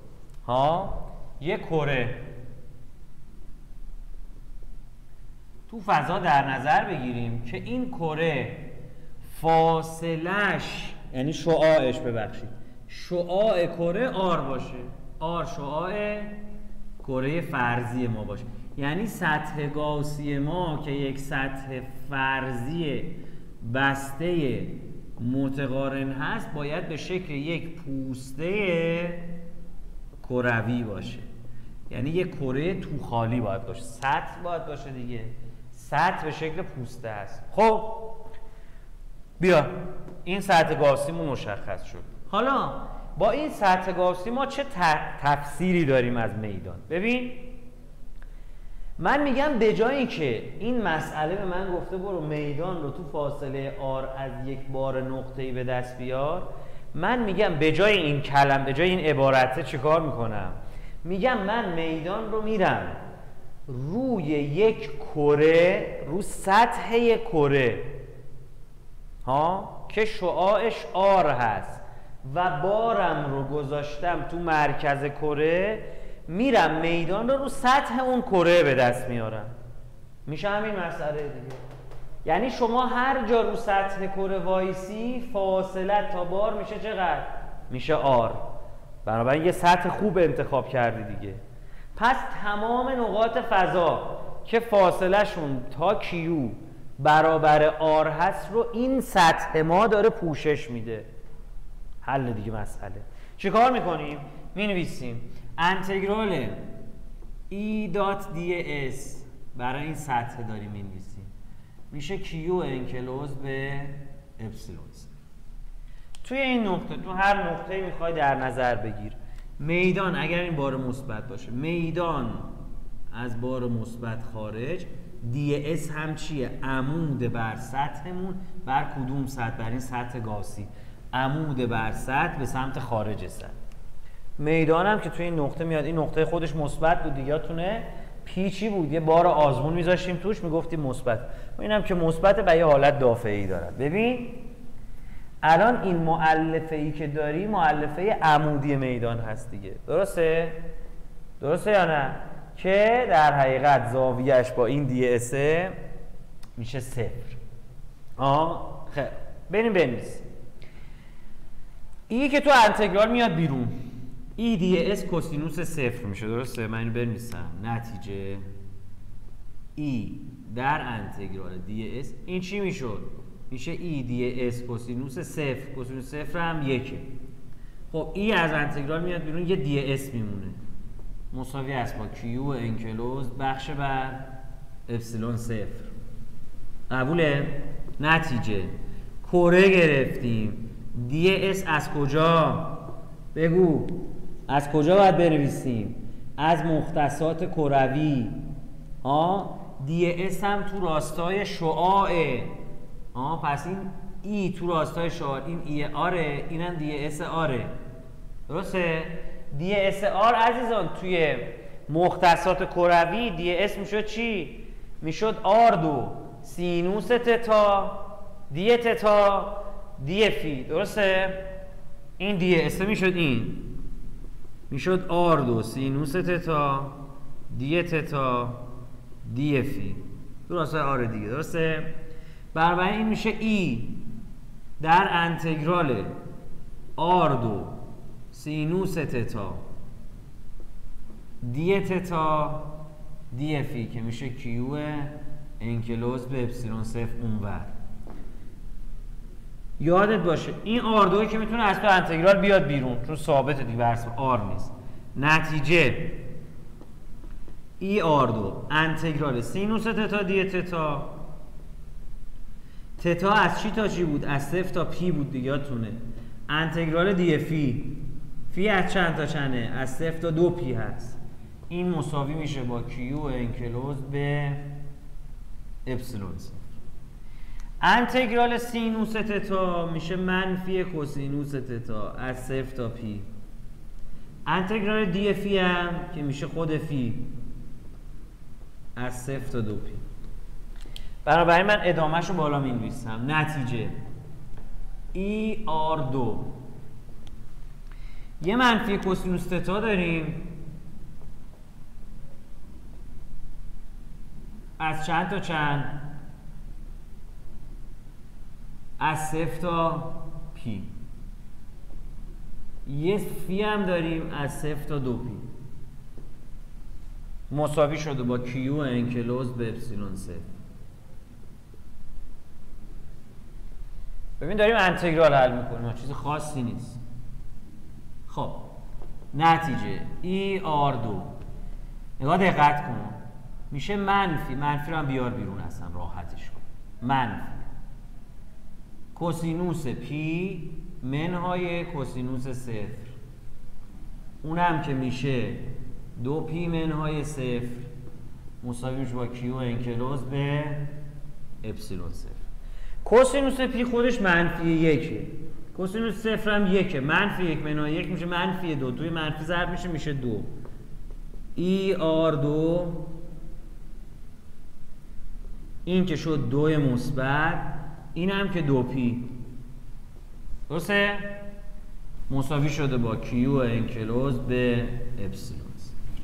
یک کره تو فضا در نظر بگیریم که این کره فاصلش، یعنی شعاعش، ببخشید شعاع کره R باشه. R شعاع کره فرضی ما باشه. یعنی سطح گاوسی ما که یک سطح فرضی بسته متقارن هست باید به شکل یک پوسته کروی باشه. یعنی یک کره تو خالی باید باشه. سطح باید باشه دیگه. سطح به شکل پوسته است. خب بیا این سطح گاوسیمون مشخص شد. حالا با این سطح گاوسی ما چه تفسیری داریم از میدان؟ ببین من میگم به جایی که این مسئله به من گفته برو میدان رو تو فاصله R از یک بار نقطه‌ای به دست بیار، من میگم به جای این کلمه، به جای این عبارته چیکار میکنم؟ میگم من میدان رو میرم روی یک کره، رو سطح یک کره که شعاعش R هست و بارم رو گذاشتم تو مرکز کره. میرم میدان رو سطح اون کره به دست میارم. میشه همین مسئله دیگه. یعنی شما هر جا رو سطح کره وایسی فاصله تا بار میشه چقدر؟ میشه آر. بنابراین یه سطح خوب انتخاب کردی دیگه. پس تمام نقاط فضا که فاصله شون تا کیو برابر آر هست رو این سطح ما داره پوشش میده. حل دیگه مسئله. چه کار میکنیم؟ مینویسیم انتگرال E.ds برای این سطح داریم مینویسیم میشه کیو انکلوز به اپسیلون. توی این نقطه، تو هر نقطه میخوای در نظر بگیر میدان اگر این بار مثبت باشه، میدان از بار مثبت خارج، دی اس هم چیه؟ عمود بر سطحمون. بر کدوم سطح؟ بر این سطح گاسی. عمود بر سطح به سمت خارج سطح. میدان هم که توی این نقطه میاد، این نقطه خودش مثبت بود دیگه، یادتونه پی چی بود؟ یه بار آزمون میذاشتیم توش میگفتیم مثبت. اینم که مثبت به یه حالت دافعی دارد. ببین الان این مؤلفه ای که داری مؤلفه عمودی میدان هست دیگه، درسته؟ درسته یا نه؟ که در حقیقت زاویهش با این دی اس میشه 0. خیلی بریم بنویسیم. ای که تو انتگرال میاد بیرون، ای دی اس کوسینوس 0 میشه، درسته؟ من اینو بنویسم. نتیجه ای در انتگرال دی اس این چی میشد؟ میشه ای دی اس کوسینوس 0. کوسینوس 0 هم 1. خب ای از انتگرال میاد بیرون، یه دی اس میمونه مساوی است با کیو انکلوز بخش بر اپسیلون 0. قبوله؟ نتیجه کره گرفتیم. دی اس از کجا؟ بگو از کجا باید بنویسیم؟ از مختصات کروی. دی اس هم تو راستای شعاعه. پس این ای تو راستای شعاع، این ای آره، اینم دی اس آره، درسته؟ دی اس آر عزیزان توی مختصات کروی دی اس میشد چی؟ میشد آر 2 سینوس تتا دی تتا دی فی، درسته؟ این دی اس میشد این میشد آر 2 سینوس تتا دی تتا دی فی تو راستای آر دیگه، درسته؟ بنابراین این میشه ای در انتگرال آر 2 سینوس تتا دی تتا دی فی که میشه کیو انکلوز به اپسیلون 0 اونور. یادت باشه این آر 2 که میتونه از تو انتگرال بیاد بیرون چون ثابت دیگه برس آر نیست. نتیجه ای آر 2 انتگرال سینوس تتا دی تتا. تتا از چی تا چی بود؟ از 0 تا پی بود دیگه، یادتونه. انتگرال دی فی، فی از چند تا چنده؟ از 0 تا 2 پی هست. این مساوی میشه با کیو انکلوز به اپسیلون 0. انتگرال سینوس تتا میشه منفی کوسینوس تتا از 0 تا پی. انتگرال دی فی هم که میشه خود فی از 0 تا 2 پی. بنابراین من ادامهش رو بالا می‌نویسم. نتیجه ای آر 2 یه منفی کوسینوس تتا داریم از چند تا چند؟ از 0 تا پی. یه فی هم داریم از 0 تا 2 پی مساوی شده با کیو انکلوز به اپسیلون 0. ببین داریم انتگرال حل میکنیم، چیز خاصی نیست. خب نتیجه ای آر 2 نگاه دقت کن میشه منفی رو هم بیار بیرون اصلا راحتش کن. منفی کوسینوس پی منهای کوسینوس 0 اونم که میشه 2 پی منهای 0 مساوی میشه با کیو انکلوز به اپسیلون 0. کوسینوس پی خودش منفی 1، کوسینوس 0 هم 1، منفی 1 منهای 1 میشه منفی 2، توی منفی ضرب میشه 2. ای آر 2 این که شد 2 مثبت، این هم که 2 پی، درسته؟ مساوی شده با کیو انکلوز به اپسیلون.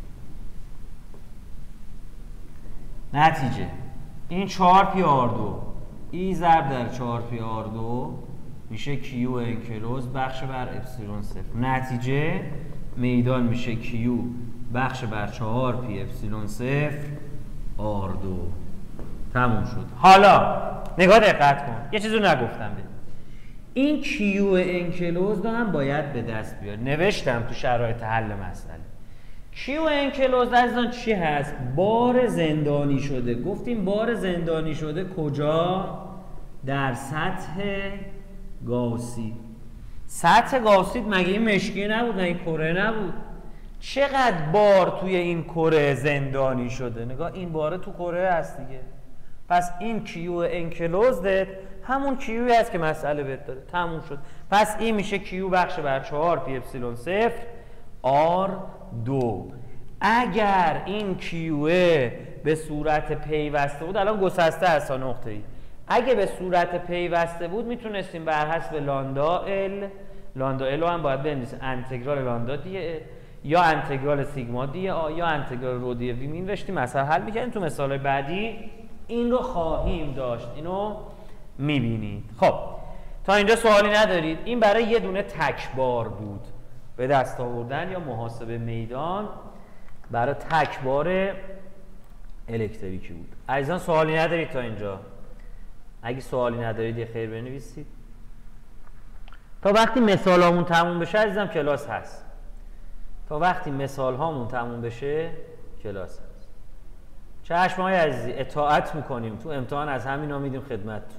نتیجه این 4 پی آر2 ای ضرب در 4 پی آر2 میشه کیو انکلوز بخش بر اپسیلون صفر. نتیجه میدان میشه کیو بخش بر 4 پی اپسیلون صفر آر2. تموم شد. حالا نگاه دقت کن، یه چیزو نگفتم بده. این کیو انکلوز رو هم باید به دست بیار. نوشتم تو شرایط حل مسئله. کیو انکلوز عزیزان چی هست؟ بار زندانی شده. گفتیم بار زندانی شده کجا؟ در سطح گاوسی. سطح گاوسیت مگه این مشکی نبود؟ نه این کره نبود. چقدر بار توی این کره زندانی شده؟ نگاه این باره تو کره هست دیگه. پس این کیو انکلوزد همون کیویی هست که مسئله بهت داره. تموم شد. پس این میشه کیو بخش بر 4 پی اپسیلون صفر R2. اگر این کیوه به صورت پیوسته بود، الان گسسته هست تا نقطه ای، اگه به صورت پیوسته بود میتونستیم بر حسب لاندا ال رو هم باید بنویسیم انتگرال لاندا دی یا انتگرال سیگما دی آ یا انتگرال رو دی وی مینوشتیم، مثلا حل میکنیم. تو مثال بعدی این رو خواهیم داشت، اینو میبینید. خب تا اینجا سوالی ندارید؟ این برای یه دونه تکبار بود به دست آوردن یا محاسبه میدان برای تکبار الکتریکی بود. عزیزان سوالی ندارید تا اینجا؟ اگه سوالی ندارید یه خیر بنویسید. تا وقتی مثال هامون تموم بشه عزیزم کلاس هست. تا وقتی مثال هامون تموم بشه کلاس هست. چشم های عزیزی اطاعت میکنیم تو امتحان، از همینا میدیم خدمتتون.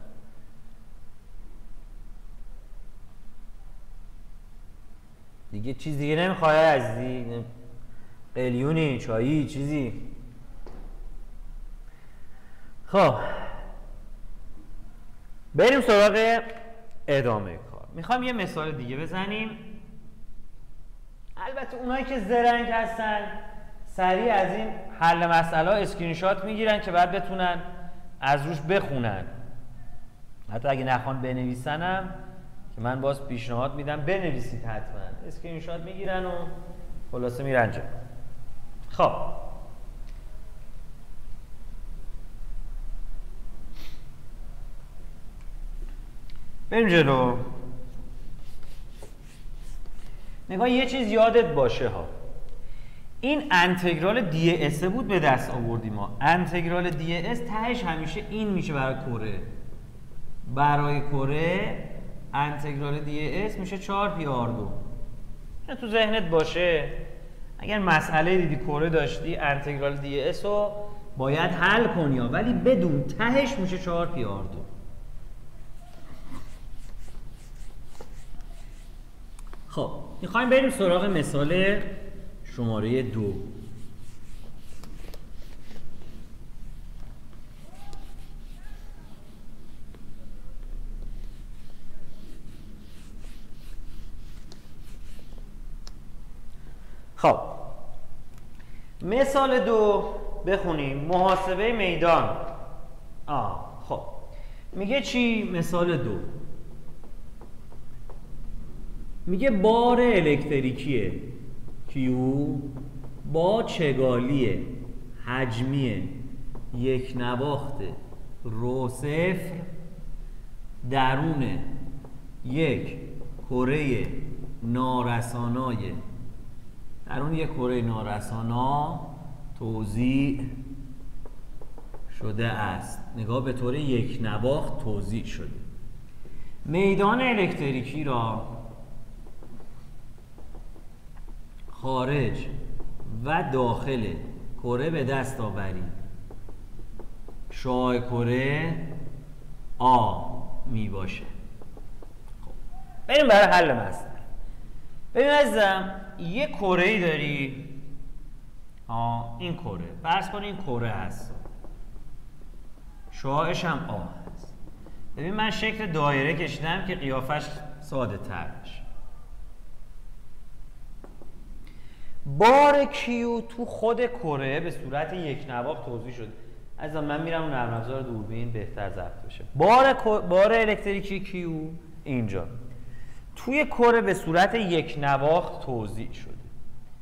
دیگه چیز دیگه نمیخوای عزیزی؟ قلیونی چایی چیزی؟ خب بریم سراغ ادامه کار. میخوام یه مثال دیگه بزنیم. البته اونایی که زرنگ هستن سریع از این حل مسئله اسکرین شات میگیرن که بعد بتونن از روش بخونن. حتی اگه نخوان بنویسنم که من باز پیشنهاد میدم بنویسید، حتما اسکرین شات میگیرن و خلاصه میرن جا. خب بریم جلو. نگاه یه چیز یادت باشه ها، این انتگرال دی اس بود به دست آوردیم ما. انتگرال دی اس تهش همیشه این میشه برای کره. برای کره انتگرال دی اس میشه 4 پی آر2. تو ذهنت باشه اگر مسئله دیدی کره داشتی انتگرال دی اس رو باید حل کنی، ولی بدون تهش میشه 4 پی آر2. خب میخوایم بریم سراغ مثال شماره 2. خب مثال 2 بخونیم. محاسبه میدان. خب میگه چی؟ مثال 2 میگه بار الکتریکیه کیو با چگالی حجمی یک نواخت رو صفر درون یک کره نارسانای توزیع شده است. نگاه به طور یک نواخت توزیع شده. میدان الکتریکی را خارج و داخل کره به دست آورید. شعاع کره آ می باشه. خب بریم برای حل مسئله. ببین عزیزم یه کره‌ای داری. این کره، فرض کن این کره هست، شعاعش هم آ هست. ببین من شکل دایره کشیدم که قیافش ساده تر بشه. بار کیو تو خود کره به صورت یک نواخت توزیع شده. عزیزم من میرم اون نرم افزار دوربین بهتر ضبط بشه. بار الکتریکی کیو اینجا توی کره به صورت یک نواخت توزیع شده.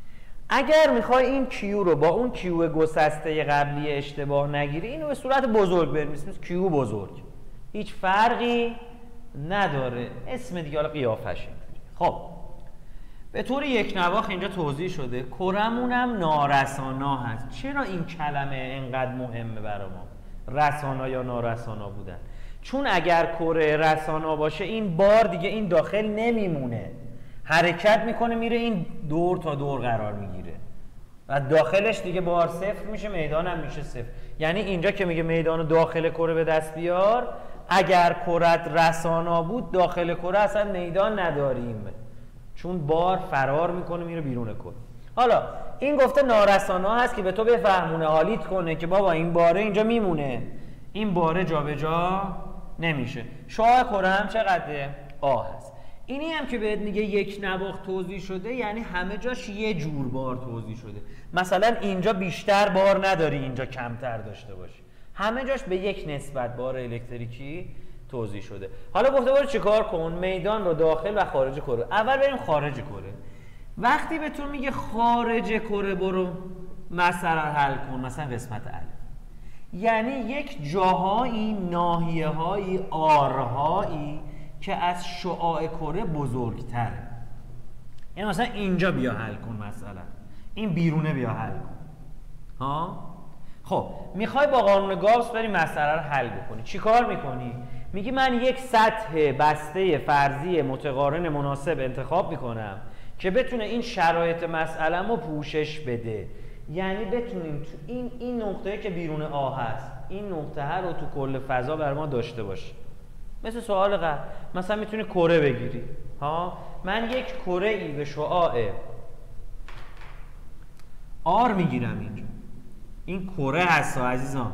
اگر میخوای این کیو رو با اون کیو گسسته قبلی اشتباه نگیری، اینو به صورت بزرگ بنویس، مثل کیو بزرگ، هیچ فرقی نداره، اسم دیگه حالا قیافشه. خب به طور یک نواخت اینجا توضیح شده کرمونم نارسانا هست. چرا این کلمه اینقدر مهمه برای ما، رسانا یا نارسانا بودن؟ چون اگر کره رسانا باشه این بار دیگه این داخل نمیمونه، حرکت میکنه میره این دور تا دور قرار میگیره و داخلش دیگه بار صفر میشه، میدان هم میشه صفر. یعنی اینجا که میگه میدان داخل کره به دست بیار، اگر کرت رسانا بود داخل کره اصلا میدان نداریم، چون بار فرار میکنه میره بیرون کره. حالا این گفته نارسانا هست که به تو بفهمونه، حالیت کنه که بابا این باره اینجا میمونه، این باره جا به جا نمیشه. شعاع کره هم چقدره؟ آ هست. اینی هم که بهت میگه یک نواخت توضیح شده، یعنی همه جاش یه جور بار توضیح شده. مثلا اینجا بیشتر بار نداری، اینجا کمتر داشته باشی، همه جاش به یک نسبت بار الکتریکی توضیح شده. حالا گفته برو چیکار کن؟ میدان رو داخل و خارج کره. اول بریم خارج کره. وقتی به تو میگه خارج کره برو مسئله حل کن، مثلا قسمت الف، یعنی یک جاهایی، ناحیه‌هایی، آرهایی که از شعاع کره بزرگتره. یعنی مثلا اینجا بیا حل کن، مثلا این بیرونه بیا حل کن. ها؟ خب میخوای با قانون گاوس بری مسئله رو حل بکنی، چی کار میکنی؟ میگی من یک سطح بسته فرضی متقارن مناسب انتخاب میکنم که بتونه این شرایط مسئله رو پوشش بده. یعنی بتونیم تو این نقطه‌ای که بیرون آ هست، این نقطه رو تو کل فضا بر ما داشته باشه. مثل سوال قبل، مثلا میتونی کره بگیری. ها، من یک کره ای به شعاع آر میگیرم اینجا، این کره هست عزیزان،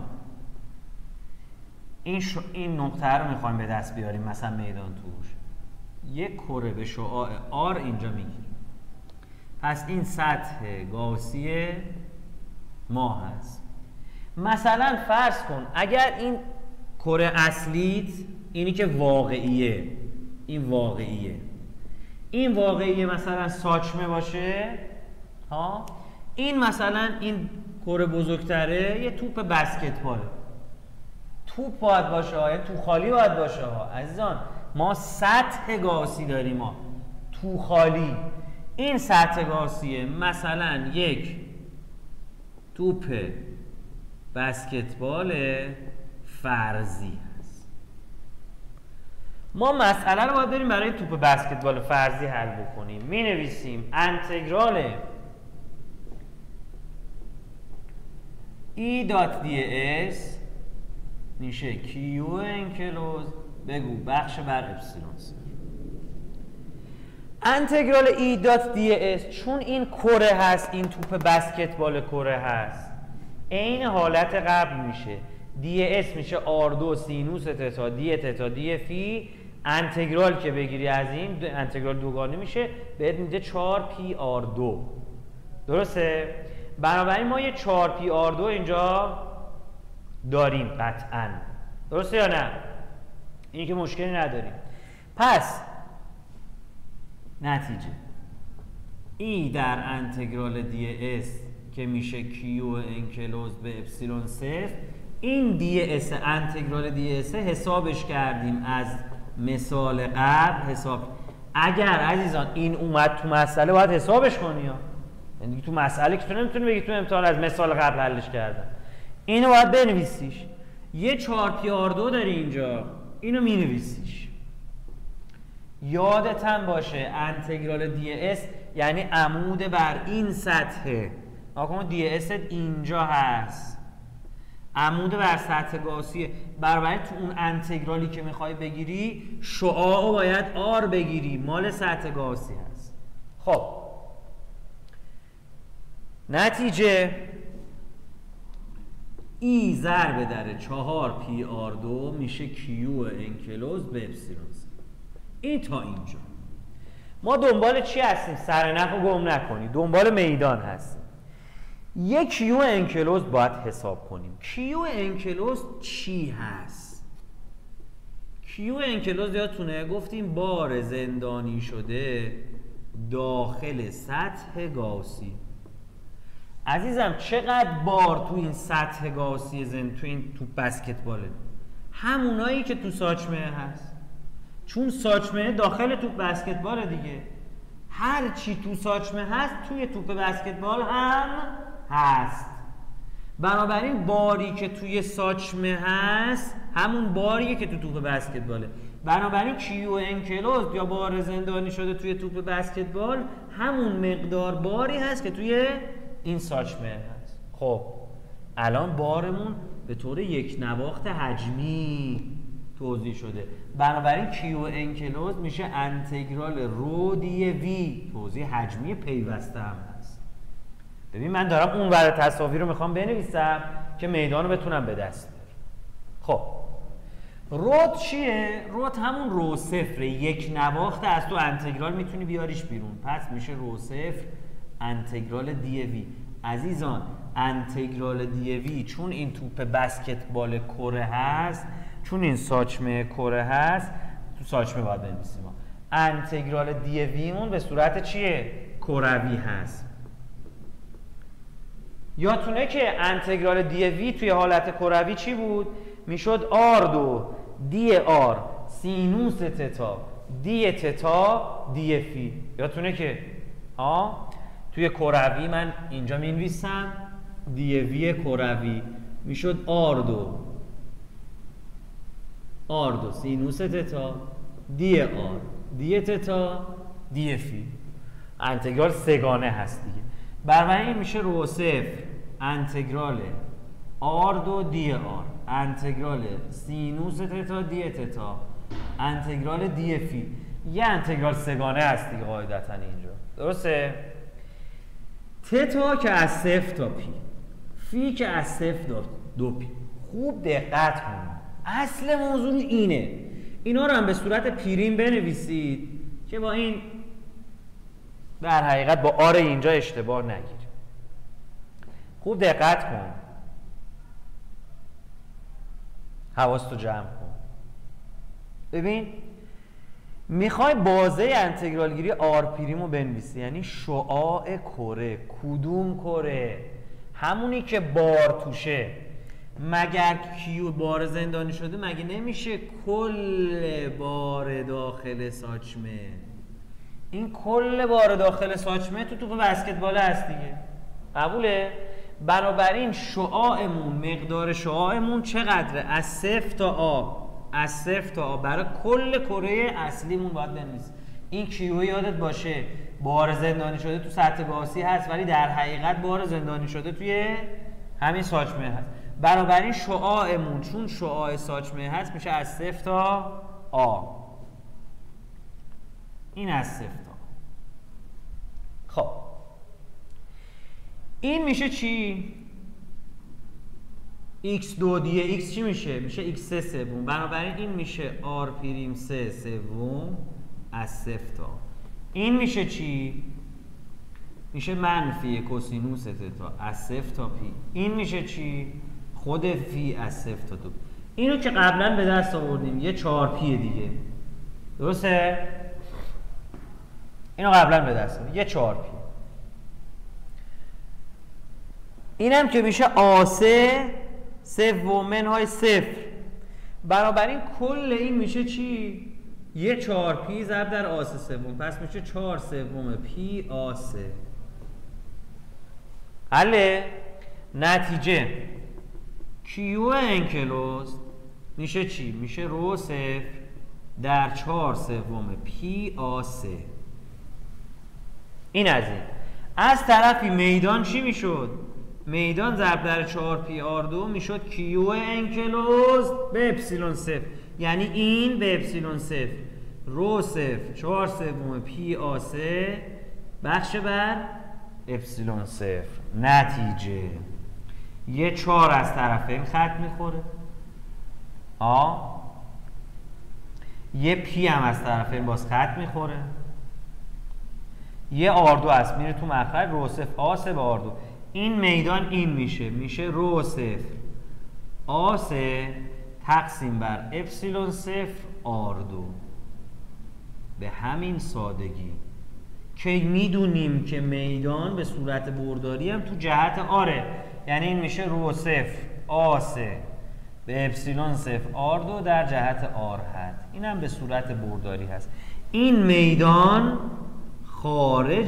این نقطه رو میخوایم به دست بیاریم، مثلا میدان توش یک کره به شعاع آر اینجا میگیریم. پس این سطح گاوسی ما هست. مثلا فرض کن اگر این کره اصلیت، اینی که واقعیه، این واقعیه مثلا ساچمه باشه، ها، این مثلا این کره بزرگتره، یه توپ بسکتباله، توپ باید باشه، یه تو خالی باید باشه ها عزیزان. ما سطح گاسی داریم، ما تو خالی. این سطح گاسیه، مثلا یک توپ بسکتبال فرضی هست. ما مسئله رو باید بریم برای توپ بسکتبال فرضی حل بکنیم. می نویسیم انتگرال E.ds میشه کیو انکلوز بگو بخش بر اپسیلون صفر. انتگرال E.ds چون این کره هست، این توپ بسکتبال کره هست، عین حالت قبل میشه. ds میشه r2 سینوس تتا دی تتا دی فی. انتگرال که بگیری از این انتگرال دوگانه میشه، بهت میده 4πr2. درسته؟ بنابراین ما یه 4πr2 اینجا داریم قطعاً. درسته یا نه؟ این که مشکلی نداریم. پس نتیجه ای در انتگرال دی اس که میشه کیو انکلوز به اپسیلون صفر، این دی اس انتگرال دی اس حسابش کردیم از مثال قبل حساب. اگر عزیزان این اومد تو مسئله باید حسابش کنی ها. یعنی تو مسئله که تو نمیتونی بگی تو امتحان از مثال قبل حلش کردم، اینو باید بنویسیش. یه 4πr2 داری اینجا، اینو مینویسیش. یادت هم باشه انتگرال دی اس یعنی عمود بر این سطح. آقا دی اس اینجا هست، عمود بر سطح گاسیه. بنابراین تو اون انتگرالی که میخوای بگیری شعاع باید آر بگیری، مال سطح گاسی هست. خب نتیجه ای ضرب در 4πr2 میشه کیو انکلوز به اپسیلون. این تا اینجا ما دنبال چی هستیم؟ سرنخو گم نکنی، دنبال میدان هستیم. یک کیو انکلوز باید حساب کنیم. کیو انکلوز چی هست؟ کیو انکلوز یادتونه گفتیم بار زندانی شده داخل سطح گاسی. عزیزم چقدر بار تو این سطح گاسی تو این توپ بسکتباله؟ همونایی که تو ساچمه هست، چون ساچمه داخل توپ بسکتباله دیگه. هر چی تو ساچمه هست توی توپ بسکتبال هم هست. بنابراین باری که توی ساچمه هست همون باریه که تو توپ بسکتباله. بنابراین کیو انکلوزد یا بار زندانی شده توی توپ بسکتبال همون مقدار باری هست که توی این ساچمه هست. خب الان بارمون به طور یک نواخت حجمی توضیح شده. بنابراین کیو انکلوزد میشه انتگرال رو دی وی، توضیح حجمی پیوسته هم هست. ببین من دارم اون ور تصاویر رو میخوام بنویسم که میدان رو بتونم به دست بیارم. خب رود چیه؟ رود همون رو صفره، یک نواخت از تو انتگرال میتونی بیاریش بیرون، پس میشه رو صفر انتگرال دی وی. عزیزان انتگرال دی وی چون این توپ بسکتبال کره هست، چون این ساچمه کره هست، تو ساچمه باید بنویسیم، انتگرال دی وی مون به صورت چیه؟ کروی هست. یادتونه که انتگرال دی وی توی حالت کروی چی بود؟ میشد آر2 دی آر سینوس تتا دی تتا دی فی. یادتونه که توی کروی من اینجا مینویسم دی وی کروی میشد آر2 سینوس تتا دی آر دی تتا دی فی. انتگرال سگانه هست دیگه. بنابراین این میشه رو صفر انتگرال آر2 دی آر انتگرال سینوس تتا دی تتا انتگرال دی فی. یه انتگرال سگانه هست دیگه قاعدتا اینجا، درسته؟ تتا که از صفر تا پی، فی که از صفر تا 2 پی. خوب دقت کنید، اصل موضوع اینه. اینا رو هم به صورت پیرین بنویسید که با این در حقیقت با آر اینجا اشتباه نگیرید. خوب دقت کن، حواستو جمع کن. ببین میخوای بازه انتگرال گیری آر پریمو بنویسی، یعنی شعاع کره. کدوم کره؟ همونی که بار توشه. مگر کیو بار زندانی شده مگه نمیشه کل بار داخل ساچمه؟ این کل بار داخل ساچمه تو توپ بسکتبال هست دیگه، قبوله؟ بنابراین شعاعمون، مقدار شعاعمون چقدره؟ از صفر تا آ، از صفر تا آ برای کل کره اصلیمون باید بنویسیم. این کیو یادت باشه بار زندانی شده تو سطح گاسی هست، ولی در حقیقت بار زندانی شده توی همین ساچمه هست. بنابراین شعاعمون چون شعاع ساچمه هست میشه از صفر تا آ. این از صفر تا. خب این میشه چی؟ x2 دی x چی میشه؟ میشه x3 سوم. بنابراین این میشه r پریم 3 سوم از صفر تا. این میشه چی؟ میشه منفی کوسینوس تتا از صفر تا پی. این میشه چی؟ خود فی از صفر تا 2. اینو که قبلا به دست آوردیم یه 4 پی دیگه، درسته؟ اینو قبلا به دست آوردیم یه 4 پی. اینم که میشه آسه سوم منهای صفر. بنابراین کل این میشه چی؟ یه 4 پی ضرب در آسه سوم، پس میشه 4 سوم پی آسه. حله؟ نتیجه کیو انکلوزد میشه چی؟ میشه رو صفر در 4 سوم پی آسه. این از این. از طرفی میدان چی میشد؟ میدان ضرب در 4 پی آر 2 میشد کیو انکلوزد به اپسیلون صفر، یعنی این به اپسیلون صفر رو صفر 4 سوم پی آسه بخش بر اپسیلون صفر. نتیجه یه 4 از طرفین خط میخوره، یه پی هم از طرفین باز خط میخوره، یه آر2 هست میره تو مخرج رو صفر آسه به آر2. این میدان این میشه رو صفر آسه تقسیم بر اپسیلون صفر آر2. به همین سادگی که میدونیم که میدان به صورت برداری هم تو جهت آره، یعنی این میشه رو صفر آ3 به اپسیلون صفر آر2 در جهت آر حد، این هم به صورت برداری هست. این میدان خارج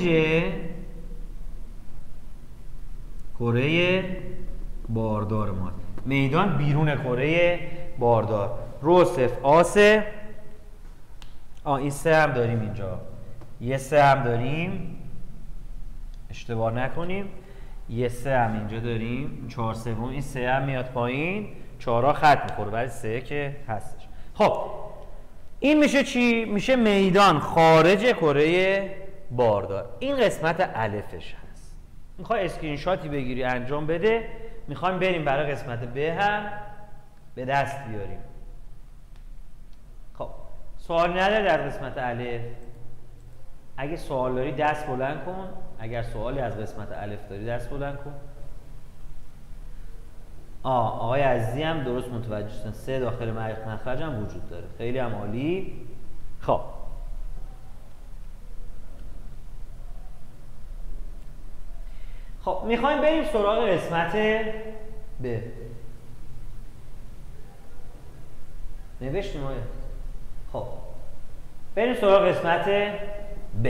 کره باردار ما، میدان بیرون کره باردار، رو صفر آ3 این 3 هم داریم اینجا، یه 3 هم داریم اشتباه نکنیم، یه 3 هم اینجا داریم، 4/3 این 3 هم میاد پایین، 4 خط میخوره ولی 3 که هستش. خب این میشه چی؟ میشه میدان خارج کره باردار. این قسمت الفش هست. میخوای اسکرین شاتی بگیری انجام بده. میخوایم بریم برای قسمت ب هم به دست بیاریم. خب سوال نداره در قسمت الف؟ اگه سوال داری دست بلند کن. اگر سوالی از قسمت الف داری دست بلند کن. آقای عزیزی هم درست متوجه شدن، 3 داخل مخرج هم وجود داره. خیلی هم عالی. خب میخوایم بریم سراغ قسمت ب. نوشتیم آیا؟ خب بریم سراغ قسمت ب.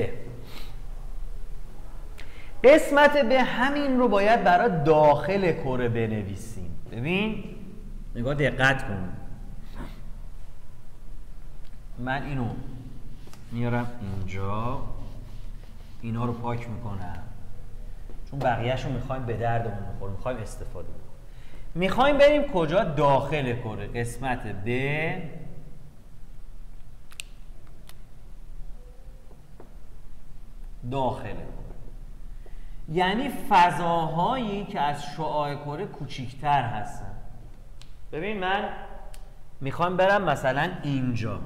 قسمت ب همین رو باید برای داخل کره بنویسیم. ببین نگاه دقت کن، من اینو میارم اینجا، اینا رو پاک میکنم چون بقیهش رو میخوایم به دردمون بخوره، میخوایم استفاده کنیم. میخوایم بریم کجا؟ داخل کره. قسمت ب داخل کره یعنی فضاهایی که از شعاع کره کوچیکتر هستن. ببین من میخوام برم مثلا اینجا،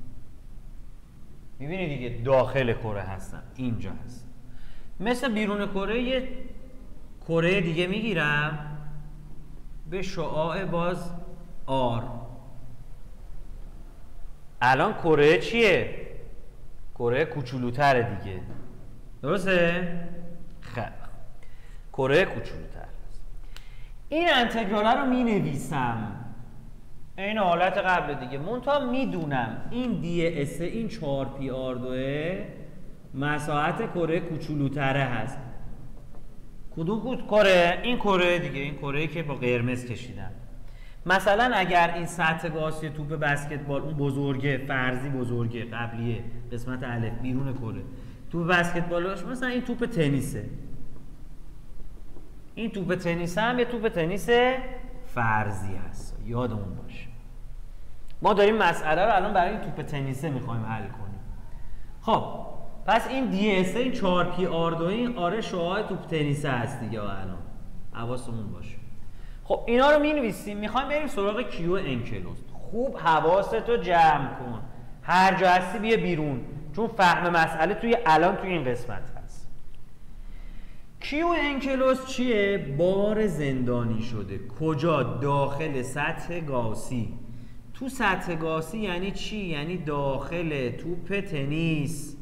میبینی دیگه داخل کره هستم، اینجا هست. مثل بیرون کره یه کره دیگه میگیرم به شعاع باز آر. الان کره چیه؟ کره کوچولوتره دیگه، درسته؟ خیلی کره کوچولوتر. این انتگراله رو می نویسم این حالت قبل دیگه، منتها میدونم این دی اس این 4 پی آر 2 مساحت کره کوچولوتره هست. کدوم کره؟ این کره دیگه، این کره‌ای که با قرمز کشیدم. مثلا اگر این سطح گاسی توپ بسکتبال اون بزرگه، فرضی بزرگه قبلیه قسمت الف بیرون کره، توپ بسکتبالش مثلا این توپ تنیسه، این توپ تنیس هم یه توپ تنیس فرضی هست، یادمون باشه. ما داریم مسئله رو الان برای این توپ تنیسه میخوایم حل کنیم. خب پس این دی اس این 4 پی آر 2 این آره شعاع توپ تنیسه هست دیگه. الان حواسمون باشه. خب اینا رو می‌نویسیم. میخوایم بریم سراغ کیو انکلوز. خوب حواستو جمع کن، هر جا هستی بیا بیرون، چون فهم مسئله توی الان توی این قسمت هست. کیو انکلوز چیه؟ بار زندانی شده. کجا؟ داخل سطح گاسی. تو سطح گاسی یعنی چی؟ یعنی داخل توپ تنیس.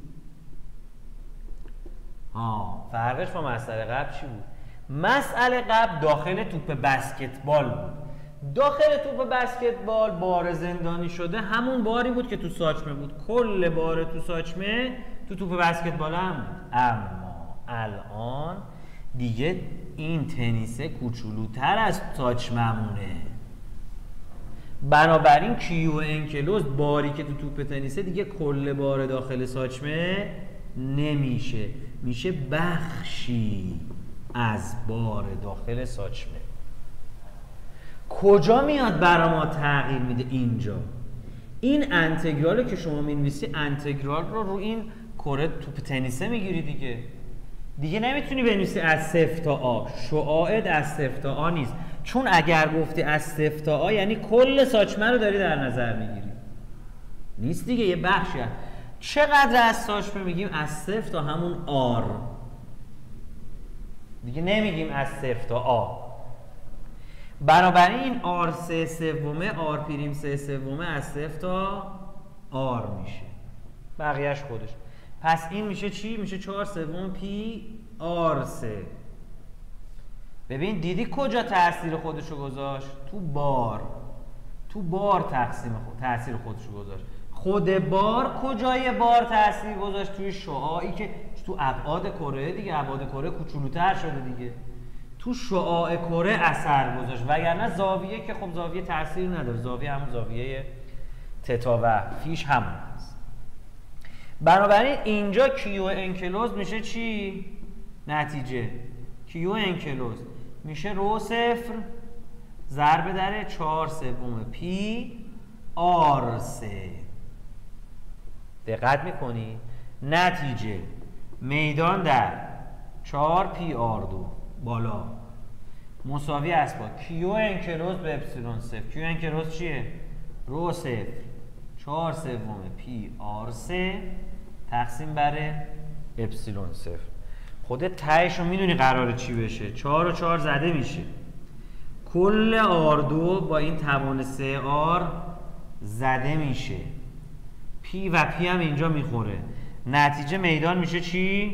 فرقش با مسئله قبل چی بود؟ مسئله قبل داخل توپ بسکتبال بود. داخل توپ بسکتبال بار زندانی شده همون باری بود که تو ساچمه بود. کل بار تو ساچمه تو توپ بسکتبال هم بود. اما الان دیگه این تنیسه کوچولوتر از ساچممونه. بنابراین کیو انکلوز باری که تو توپ تنیسه دیگه کل بار داخل ساچمه نمیشه، میشه بخشی از بار داخل ساچمه. کجا میاد برای ما تغییر میده؟ اینجا. این انتگرال که شما مینویسی انتگرال رو این کره توپ تنیسه میگیری دیگه نمیتونی بنویسی از 0 تا آ. شعاعت از 0 تا آ نیست، چون اگر گفتی از 0 تا آ یعنی کل ساچمه رو داری در نظر میگیری. نیست دیگه، یه بخشی هست. چقدر از ساچمه میگیم؟ از 0 تا همون آر دیگه، نمیگیم از 0 تا آ. بنابراین آر 3/3 آر پریم 3/3 از 0 تا آر میشه. بقیهش خودش. پس این میشه چی؟ میشه 4/3 پی آر 3. ببین دیدی کجا تاثیر خودشو گذاشت؟ تو بار تاثیر خودشو گذاشت. خود بار کجای بار تاثیر گذاشت؟ توی شعاعی که تو ابعاد کره دیگه، ابعاد کره کوچولوتر شده دیگه، تو شعاع کره اثر گذاشت. وگرنه زاویه که خب زاویه تاثیر نداره، زاویه همون زاویه تتا و فیش همون هست. بنابراین اینجا کیو انکلوز میشه چی؟ نتیجه کیو انکلوز میشه رو صفر ضرب در 4/3 پی آر 3. دقت میکنی؟ نتیجه میدان در 4 پی آر 2 بالا مساوی است با کیو انکلوز به اپسیلون 0. کیو انکلوز چیه؟ رو صفر 4/3 پی آر 3 تقسیم بر اپسیلون 0. خودت تهش رو میدونی قراره چی بشه. 4 و 4 زده میشه، کل آر 2 با این توان 3 آر زده میشه، پی و پی هم اینجا میخوره. نتیجه میدان میشه چی؟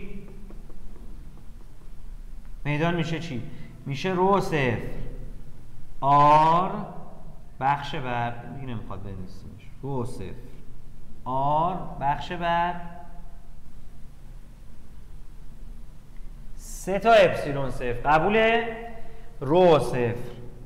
میشه رو صفر آر بخش بر، دیگه نمیخواد بنویسیمش، رو صفر آر بخش بر 3 تا اپسیلون 0. قبوله؟ رو صفر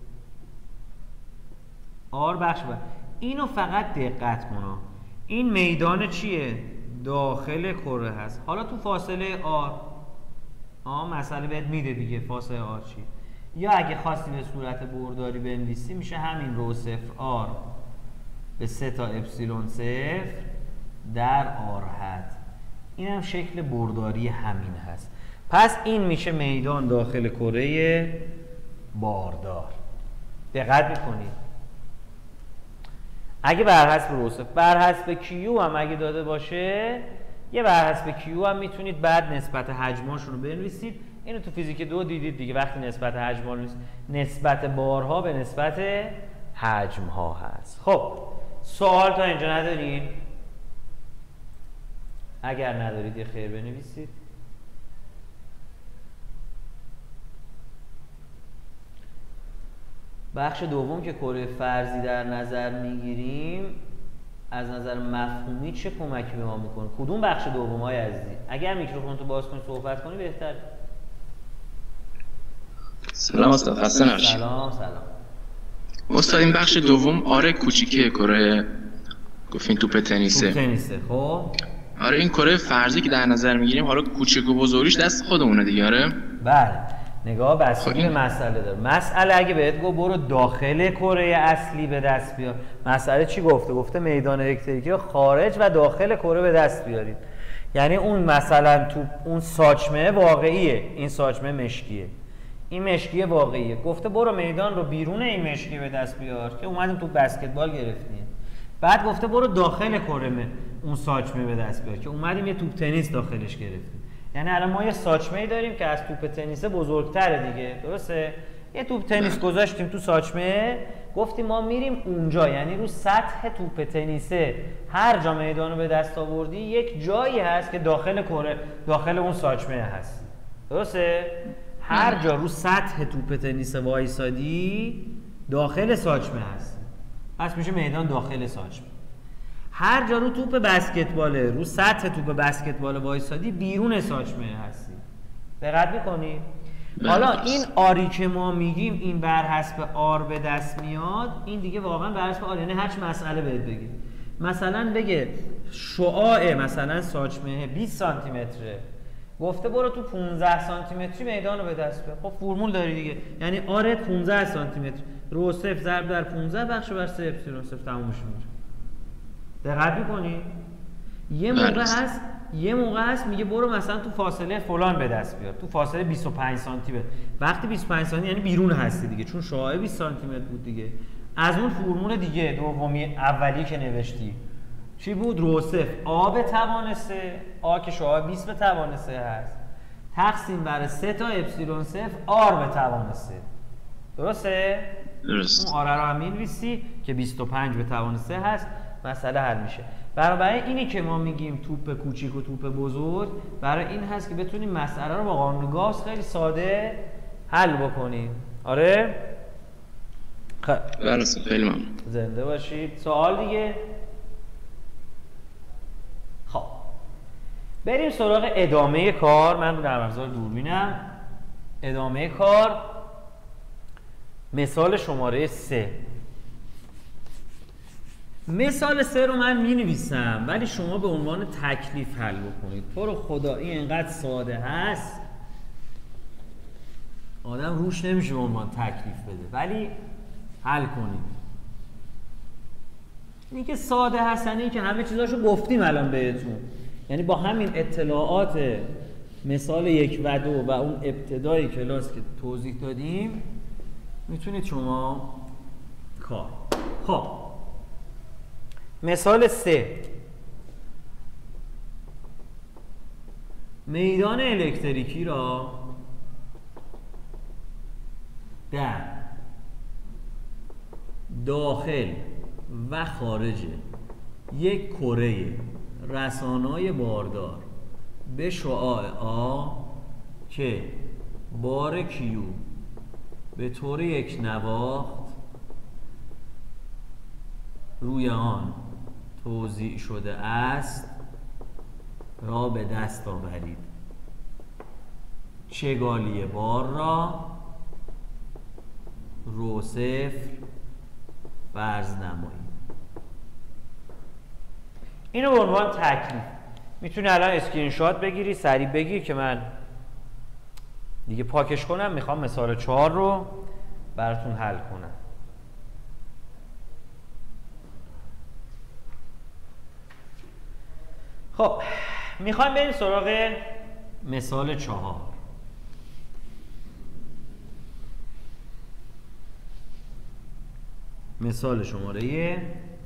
آر بخش بر. اینو فقط دقت کن، این میدان چیه؟ داخل کره هست. حالا تو فاصله آر مسئله بهت میده دیگه فاصله آر چی، یا اگه خواستی به صورت برداری بنویسی میشه همین رو صفر آر به 3 تا اپسیلون 0 در آر حد. این هم شکل برداری همین هست. پس این میشه میدان داخل کره باردار. دقت میکنید؟ اگه بر حسب رو صفر، بر حسب کیو هم اگه داده باشه، یه بر حسب کیو هم میتونید بعد نسبت حجماشون رو بنویسید. اینو تو فیزیک 2 دیدید دیگه، وقتی نسبت حجم‌ها رو نسبت بارها به نسبت حجم‌ها هست. خب سوال تا اینجا ندارین؟ اگر ندارید یه خیر بنویسید. بخش دوم که کره فرضی در نظر میگیریم از نظر مفهومی چه کمکی به ما میکنه؟ کدوم بخش دوم های عزیزی؟ اگر میکروفون تو باز کنی صحبت کنی بهتر. سلام استاد، خسته نباشید. سلام. استاد این بخش دوم آره کوچیکه کره گفتین توپ تنیسه. خب آره این کره فرضی که در نظر میگیریم حالا کوچیک و بزرگیش دست خودمونه دیگه. آره بله، نگاه بستگی به مسئله داره. مسئله اگه بهت برو داخل کره اصلی به دست بیار، مسئله چی گفته میدان الکتریکی رو خارج و داخل کره به دست بیارید. یعنی اون مثلا تو اون ساچمه واقعیه، این ساچمه مشکیه، این مشکی واقعیه. گفته برو میدان رو بیرون این مشکی به دست بیار که اومدیم تو بسکتبال گرفتیم. بعد گفته برو داخل کره اون ساچمه به دست بیار که اومدیم یه توپ تنیس داخلش گرفتیم. یعنی الان ما یه ساچمه‌ای داریم که از توپ تنیس بزرگتره دیگه، درسته؟ یه توپ تنیس گذاشتیم تو ساچمه، گفتیم ما میریم اونجا، یعنی رو سطح توپ تنیسه هر جا میدانو به دست آوردی یک جایی هست که داخل کره، داخل اون ساچمه هست، درسته؟ هر جا رو سطح توپ تنیس وایسادی داخل ساچمه هست، پس میشه میدان داخل ساچمه. هر جا رو توپ بسکتباله، رو سطح توپ بسکتبال وایسادی بیرون ساچمه هستی. دقت میکنی؟ حالا این آری که ما میگیم این بر حسب آر به دست میاد، این دیگه واقعا بر حسب آر، یعنی هر چی مسئله بهت بگه. مثلا بگه شعاع مثلا ساچمه 20 سانتی متره، گفته برو تو 15 سانتی متری میدان رو به دست بیار. خب فرمول داری دیگه، یعنی آر 15 سانتی متر رو صفر ضرب در 15 بخش بر 3 اپسیلون صفر تمومش میشه. دقت می‌کنی؟ یه موقع هست میگه برو مثلا تو فاصله فلان به دست بیار، تو فاصله 25 سانتی متر. وقتی 25 سانتی یعنی بیرون هستی دیگه، چون شعاع 20 سانتی متر بود دیگه. از اون فرمول دیگه دومی اولی که نوشتی چی بود؟ رو صفر آ به توان 3، آ که شعاع 20 به توان 3 هست، تقسیم بر 3 تا اپسیلون صفر آر به توان 3. درسته؟ درست. اون آر رو هم می‌نویسی که 25 به توان 3 هست، مسئله حل میشه. برای اینی که ما میگیم توپ کوچیک و توپ بزرگ، برای این هست که بتونیم مسئله رو با قانون گاوس خیلی ساده حل بکنیم. آره؟ بله خیلی ممنون. زنده باشید. سوال دیگه؟ خب بریم سراغ ادامه کار. من رو نرم افزار دوربینم. ادامه کار مثال شماره 3. مثال 3 رو من می نویسم ولی شما به عنوان تکلیف حل بکنید. تو رو خدا این اینقدر ساده هست آدم روش نمیشه به عنوان تکلیف بده، ولی حل کنید. این که ساده هست یعنی که همه چیزاشو گفتیم الان بهتون، یعنی با همین اطلاعات مثال 1 و 2 و اون ابتدای کلاس که توضیح دادیم میتونید شما کار. خب مثال 3. میدان الکتریکی را در داخل و خارج یک کره رسانه‌ای باردار به شعاع آ که بار کیو به طور یک نواخت روی آن توزیع شده است را به دست آورید. چگالی بار را رو صفر فرض نمایید. اینو به عنوان تکلیف میتونی الان اسکرین شات بگیری، سریع بگیر که من دیگه پاکش کنم. میخوام مثال 4 رو براتون حل کنم. خب میخوایم بریم سراغ مثال 4. مثال شماره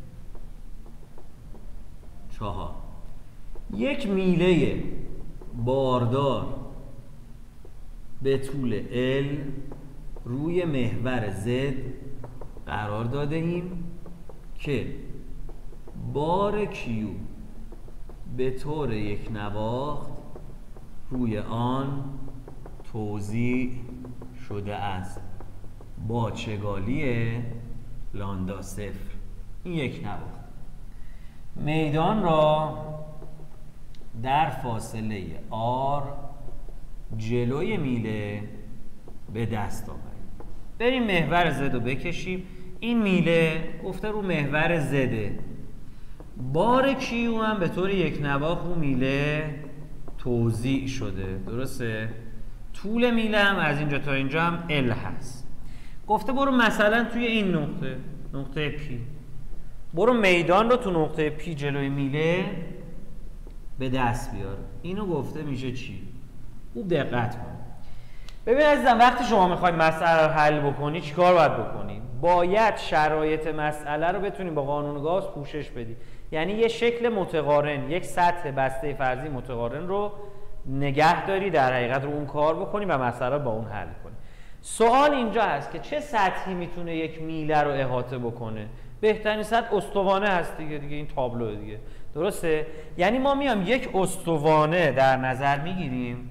4. یک میله باردار به طول L روی محور Z قرار داده ایم که بار Q به طور یک نواخت روی آن توزیع شده است با چگالی لامدا صفر. این یک نواخت. میدان را در فاصله R جلوی میله به دست آوریم. بریم محور Z رو بکشیم. این میله گفته رو محور زده، بار کیو هم به طور یک نواخت رو میله توزیع شده، درسته؟ طول میله هم از اینجا تا اینجا هم L هست. گفته برو مثلا توی این نقطه P، برو میدان رو تو نقطه P جلوی میله به دست بیار. اینو گفته میشه چی؟ خوب دقت کن. ببین عزیزم، وقتی شما میخواید مسئله رو حل بکنی چیکار باید بکنی؟ باید شرایط مسئله رو بتونی با قانون گاوس پوشش بدی. یعنی یه شکل متقارن، یک سطح بسته فرضی متقارن رو نگه داری، در حقیقت رو اون کار بکنی و مسئله رو با اون حل کنی. سوال اینجا هست که چه سطحی میتونه یک میله رو احاطه بکنه؟ بهترین سطح استوانه هست دیگه این تابلو دیگه، درسته؟ یعنی ما میام یک استوانه در نظر میگیریم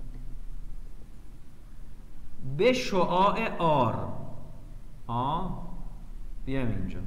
به شعاع R. بیام اینجا.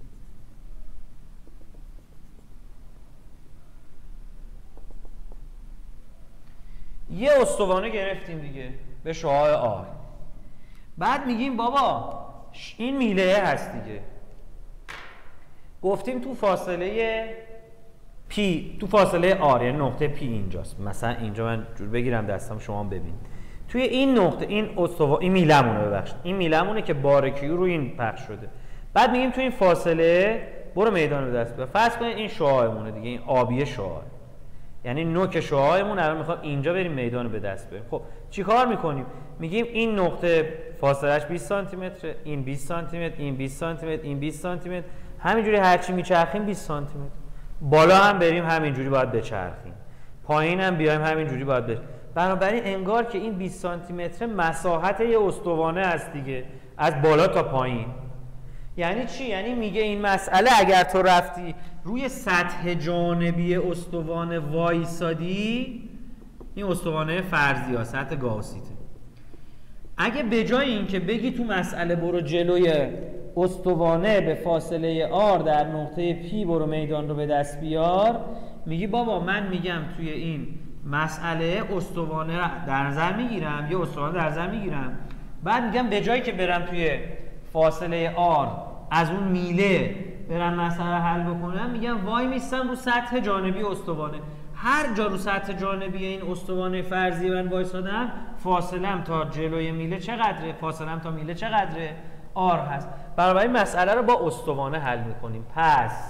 یه استوانه گرفتیم دیگه به شعاع R. بعد میگیم بابا این میله هست دیگه. گفتیم تو فاصله P، تو فاصله R، یعنی نقطه P اینجاست. مثلا اینجا من جور بگیرم دستم شما ببین. توی این نقطه این میلمونه، ببخشید این میلمونه که بار کیو روی این پخش شده. بعد میگیم تو این فاصله برو میدان رو دست بیار. فرض کنید این شعاعمونه دیگه، این آبی شعاع، یعنی نوک شعاعمون. الان میخوام اینجا بریم میدان رو به دست بیاریم. خب چیکار میکنیم؟ میگیم این نقطه فاصلهش 20 سانتی متر، این 20 سانتی متر، این 20 سانتی متر، این 20 سانتی متر، همینجوری هرچی میچرخیم 20 سانتی متر. بالا هم بریم همینجوری باید بچرخیم، پایین هم بیایم همینجوری باید بچرخیم. بنابراین انگار که این 20 سانتی متر مساحت یه استوانه است دیگه، از بالا تا پایین. یعنی چی؟ یعنی میگه این مسئله اگر تو رفتی روی سطح جانبی استوانه وایسادی، این استوانه فرضی ها، سطح گاوسیته، اگه به جای این که بگی تو مسئله برو جلوی استوانه به فاصله R در نقطه P برو میدان رو به دست بیار، میگی بابا من میگم توی این مسئله استوانه در نظر میگیرم، یه استوانه در نظر میگیرم، بعد میگم به جایی که برم توی فاصله R از اون میله برم مسئله حل بکنم، میگم وای میستم رو سطح جانبی استوانه. هر جا رو سطح جانبی این استوانه فرضی من وایسادم، فاصله‌ام تا جلوی میله چقدره؟ فاصله‌ام تا میله چقدره؟ R هست. بنابراین مسئله رو با استوانه حل میکنیم. پس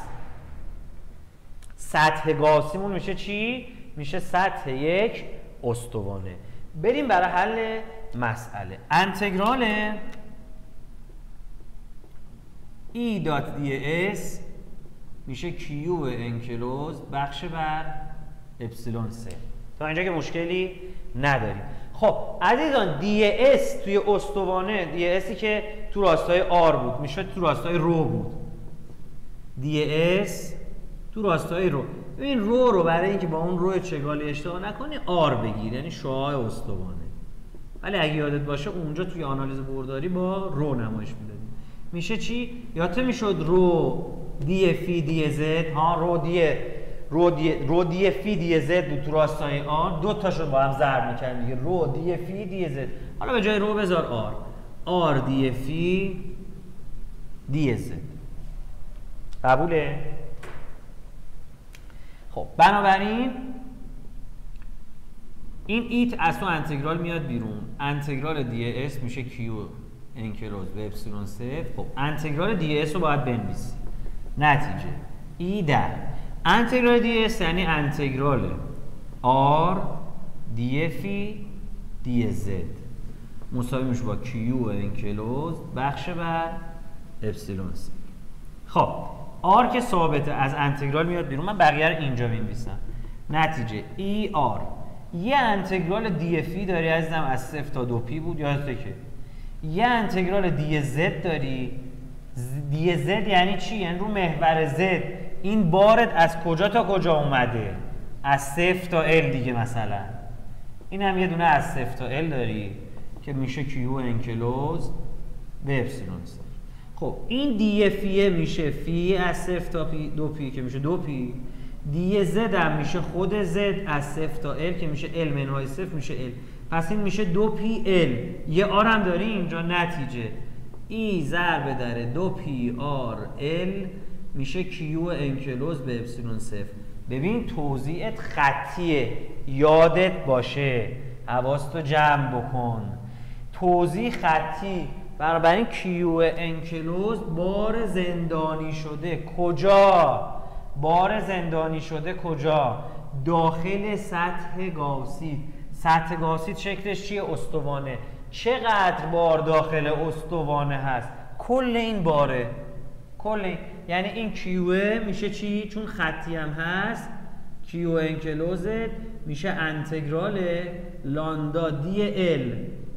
سطح گاوسیمون میشه چی؟ میشه سطح یک استوانه. بریم برای حل مسئله. انتگرال E.ds میشه کیوب انکلوز بخش بر اپسیلون 3. تا اینجا که مشکلی نداریم. خب عزیزان DS توی استوانه، DSی که تو راستای R بود میشه تو راستای رو بود. DS تو راستای رو. ببین رو برای اینکه با اون رو چگالی اشتباه نکنی R بگیر، یعنی شعاع استوانه. ولی اگه یادت باشه اونجا توی آنالیز برداری با رو نمایش میدادیم. میشه چی؟ یادت میشد رو دی فی دی زد، رو دی فی دی زد بود تو راستای آر، دو تاشون با هم ضرب میکنن دیگه، رو دی فی دی زد. حالا به جای رو بذار آر دی فی دی زد. قبوله؟ خب بنابراین این ایت از تو انتگرال میاد بیرون، انتگرال دی اس میشه کیو انکلوز به اپسیلون 0. خب انتگرال دی اس رو باید بنویسی. نتیجه ای در انتگرال دی اس یعنی انتگرال آر دی فی دی زد مساوی میشه با کیو انکلوز بخش بر اپسیلون 0. خب آر که ثابته از انتگرال میاد بیرون، من بقیه رو اینجا می‌نویسم. نتیجه ای آر یه انتگرال دی فی داری عزیزم از 0 تا 2 پی بود، یادته که یه انتگرال دی زد داری. دی زد یعنی چی؟ یعنی رو محور زد این بارت از کجا تا کجا اومده؟ از 0 تا ال دیگه. مثلا این هم یه دونه از 0 تا ال داری که میشه کیو انکلوز به اپسیلون 0. خب این دی فیه میشه فی از 0 تا پی 2 پی که میشه 2 پی. دی زد هم میشه خود زد از 0 تا ال که میشه ال منهای 0 میشه ال. پس این میشه 2 پی ال. یه آر هم داری اینجا. نتیجه ای ضرب در 2 پی آر ال میشه کیو انکلوز به اپسیلون 0. ببین توضیحت خطیه، یادت باشه، حواستو جمع بکن. توضیح خطی. بنابراین کیو انکلوز بار زندانی شده کجا؟ بار زندانی شده کجا؟ داخل سطح گاوسیت. سطح گاوسیت شکلش چیه؟ استوانه. چقدر بار داخل استوانه هست؟ کل این باره. کل این. یعنی این کیوه میشه چی؟ چون خطی هم هست کیو انکلوزت میشه انتگرال لاندا دی ال.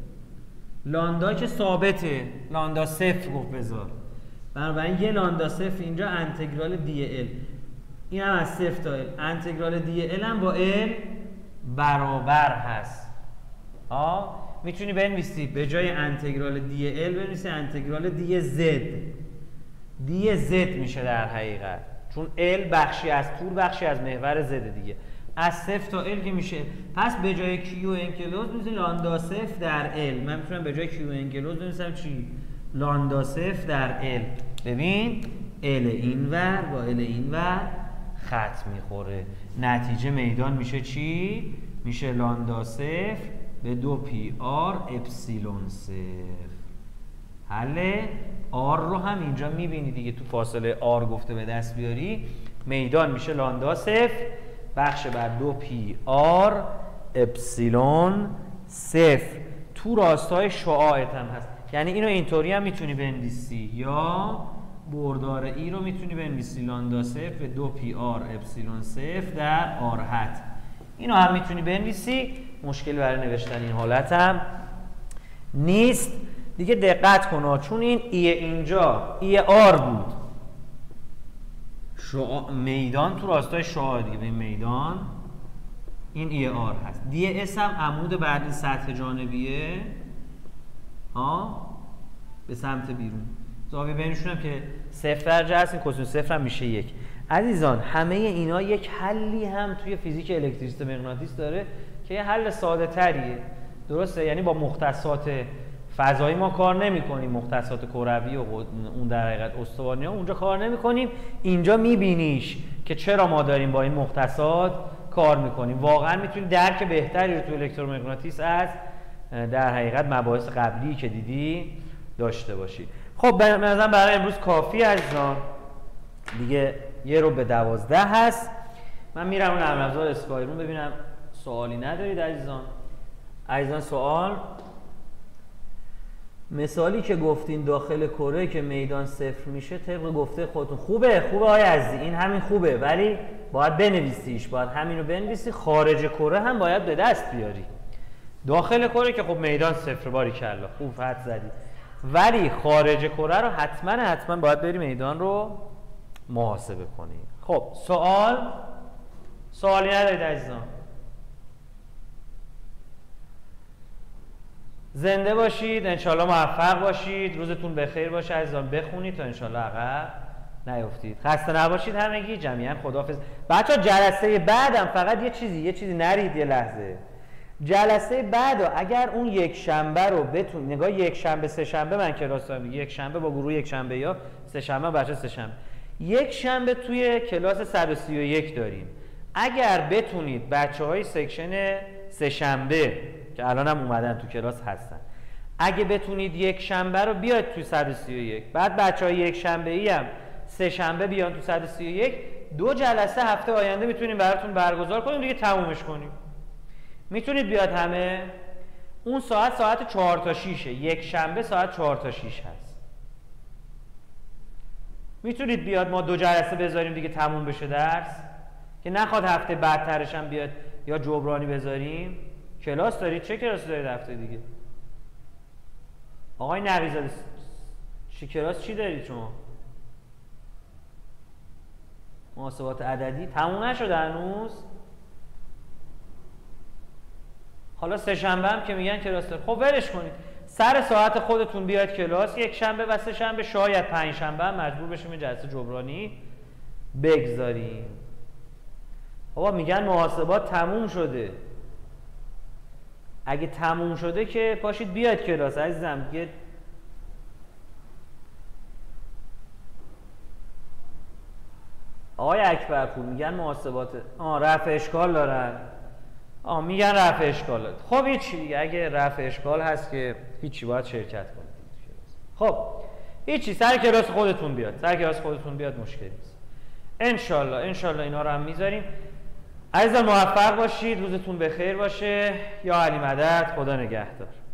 لاندا که ثابته، لاندا 0 گفت بذار، بنابراین یه لاندا 0 اینجا انتگرال دی ال. این هم از 0 تا ال. انتگرال دی ال هم با ال برابر هست. میتونی بنویسی به جای انتگرال دی ال بنویسی انتگرال دی زد. دی زد میشه در حقیقت، چون ال بخشی از طول بخشی از محور زد دیگه. از 0 تا ال که میشه. پس به جای کیو انکلوز بنویسی لاندا 0 در ال. من میتونم به جای کیو انکلوز بنویسم چی؟ لاندا 0 در ال. ببین ال اینور با ال اینور خط میخوره. نتیجه میدان میشه چی؟ میشه لاندا 0 به 2 پی آر اپسیلون 0. حله آر رو هم اینجا میبینی دیگه، تو فاصله آر گفته به دست بیاری. میدان میشه لاندا 0 بخش بر 2 پی آر اپسیلون 0. تو راستای شعاعت هم هست، یعنی اینو اینطوری هم میتونی بنویسی، یا بردار ای رو میتونی بنویسی لاندا 0 به 2 پی آر اپسیلون 0 در آر هت. اینو هم میتونی بنویسی، مشکلی برای نوشتن این حالت هم نیست. دیگه دقت کن چون این ای اینجا ای آر بود، میدان تو راستای شعاع دیگه، به میدان این ای آر هست. دی اس هم عمود بعد سطح جانبیه به سمت بیرون، زاویه بینشون هم که 0 درجه هست، این کوسینوس 0 هم میشه 1. عزیزان همه اینا یک حلی هم توی فیزیک الکتریسیته مغناطیس داره که یه حل ساده تریه، درسته؟ یعنی با مختصات فضایی ما کار نمی کنیم، مختصات کروی و اون در حقیقت استوانی ها اونجا کار نمی کنیم. اینجا میبینیش که چرا ما داریم با این مختصات کار میکنیم. واقعا میتونی درک بهتری رو تو الکترومغناطیس از در حقیقت مباحث قبلی که دیدی داشته باشی. خب به نظرم برای امروز کافی عزیزان، دیگه 11:12 هست. من میرم اون نرم افزار اسکایرون ببینم سوالی ندارید عزیزان سوال؟ مثالی که گفتین داخل کره که میدان 0 میشه طبق گفته خودتون خوبه آقای عزیزی، این همین خوبه، ولی باید بنویسیش، باید همینو بنویسی. خارج کره هم باید به دست بیاری. داخل کره که خب میدان 0 باریکلا خوب فرض زدی، ولی خارج کره رو حتما باید بری میدان رو محاسبه کنی. خب سوالی ندارید عزیزان؟ زنده باشید، انشالله موفق باشید، روزتون بخیر باشه عزیزان، بخونید تا انشالله عقب نیفتید. خسته نباشید همگی، جمیعا خداحافظ. بچه‌ها جلسه بعدم فقط یه چیزی نرید یه لحظه. جلسه بعد اگر اون یک شنبه رو بتون نگاه، یک شنبه سه شنبه من کلاس دارم، یک شنبه با گروه یک شنبه یا سه شنبه بچه سه شنبه، یک شنبه توی کلاس 131 داریم. اگر بتونید بچه‌های سکشن سه شنبه که الان هم اومدن تو کلاس هستن، اگه بتونید یک شنبه رو بیاد تو 131، بعد بچه‌های یک شنبه ای هم سه شنبه بیان تو 131، 2 جلسه هفته آینده میتونیم براتون برگزار کنیم دیگه، تمومش کنیم. میتونید بیاد همه؟ اون ساعت 4 تا 6، یک شنبه ساعت 4 تا 6 هست. میتونید بیاد ما 2 جلسه بذاریم دیگه تموم بشه درس، که نخواد هفته بعدترش هم بیاد یا جبرانی بذاریم. کلاس دارید؟ چه کلاس دارید هفته دیگه؟ آقای نقیزاده چی دارید شما؟ محاسبات عددی تموم نشده هنوز؟ حالا سه شنبه هم که میگن کلاس داره، خب ولش کنید، سر ساعت خودتون بیاید کلاس. یک شنبه و سه شنبه، شاید 5 شنبه هم مجبور بشیم این جلسه جبرانی بگذاریم. بابا میگن محاسبات تموم شده. اگه تموم شده که پاشید بیاید کلاس عزیزم دیگه. آقای اکبرپور میگن محاسبات رفع اشکال دارن. میگن رفع اشکال دارن. خب هیچی دیگه، اگه رفع اشکال هست که هیچی، باید شرکت کنید. خب هیچی، سر کلاس خودتون بیاد، مشکلی نیست. انشالله اینا رو هم میذاریم. عزیزان موفق باشید، روزتون بخیر باشه. یا علی مدد، خدا نگهدار.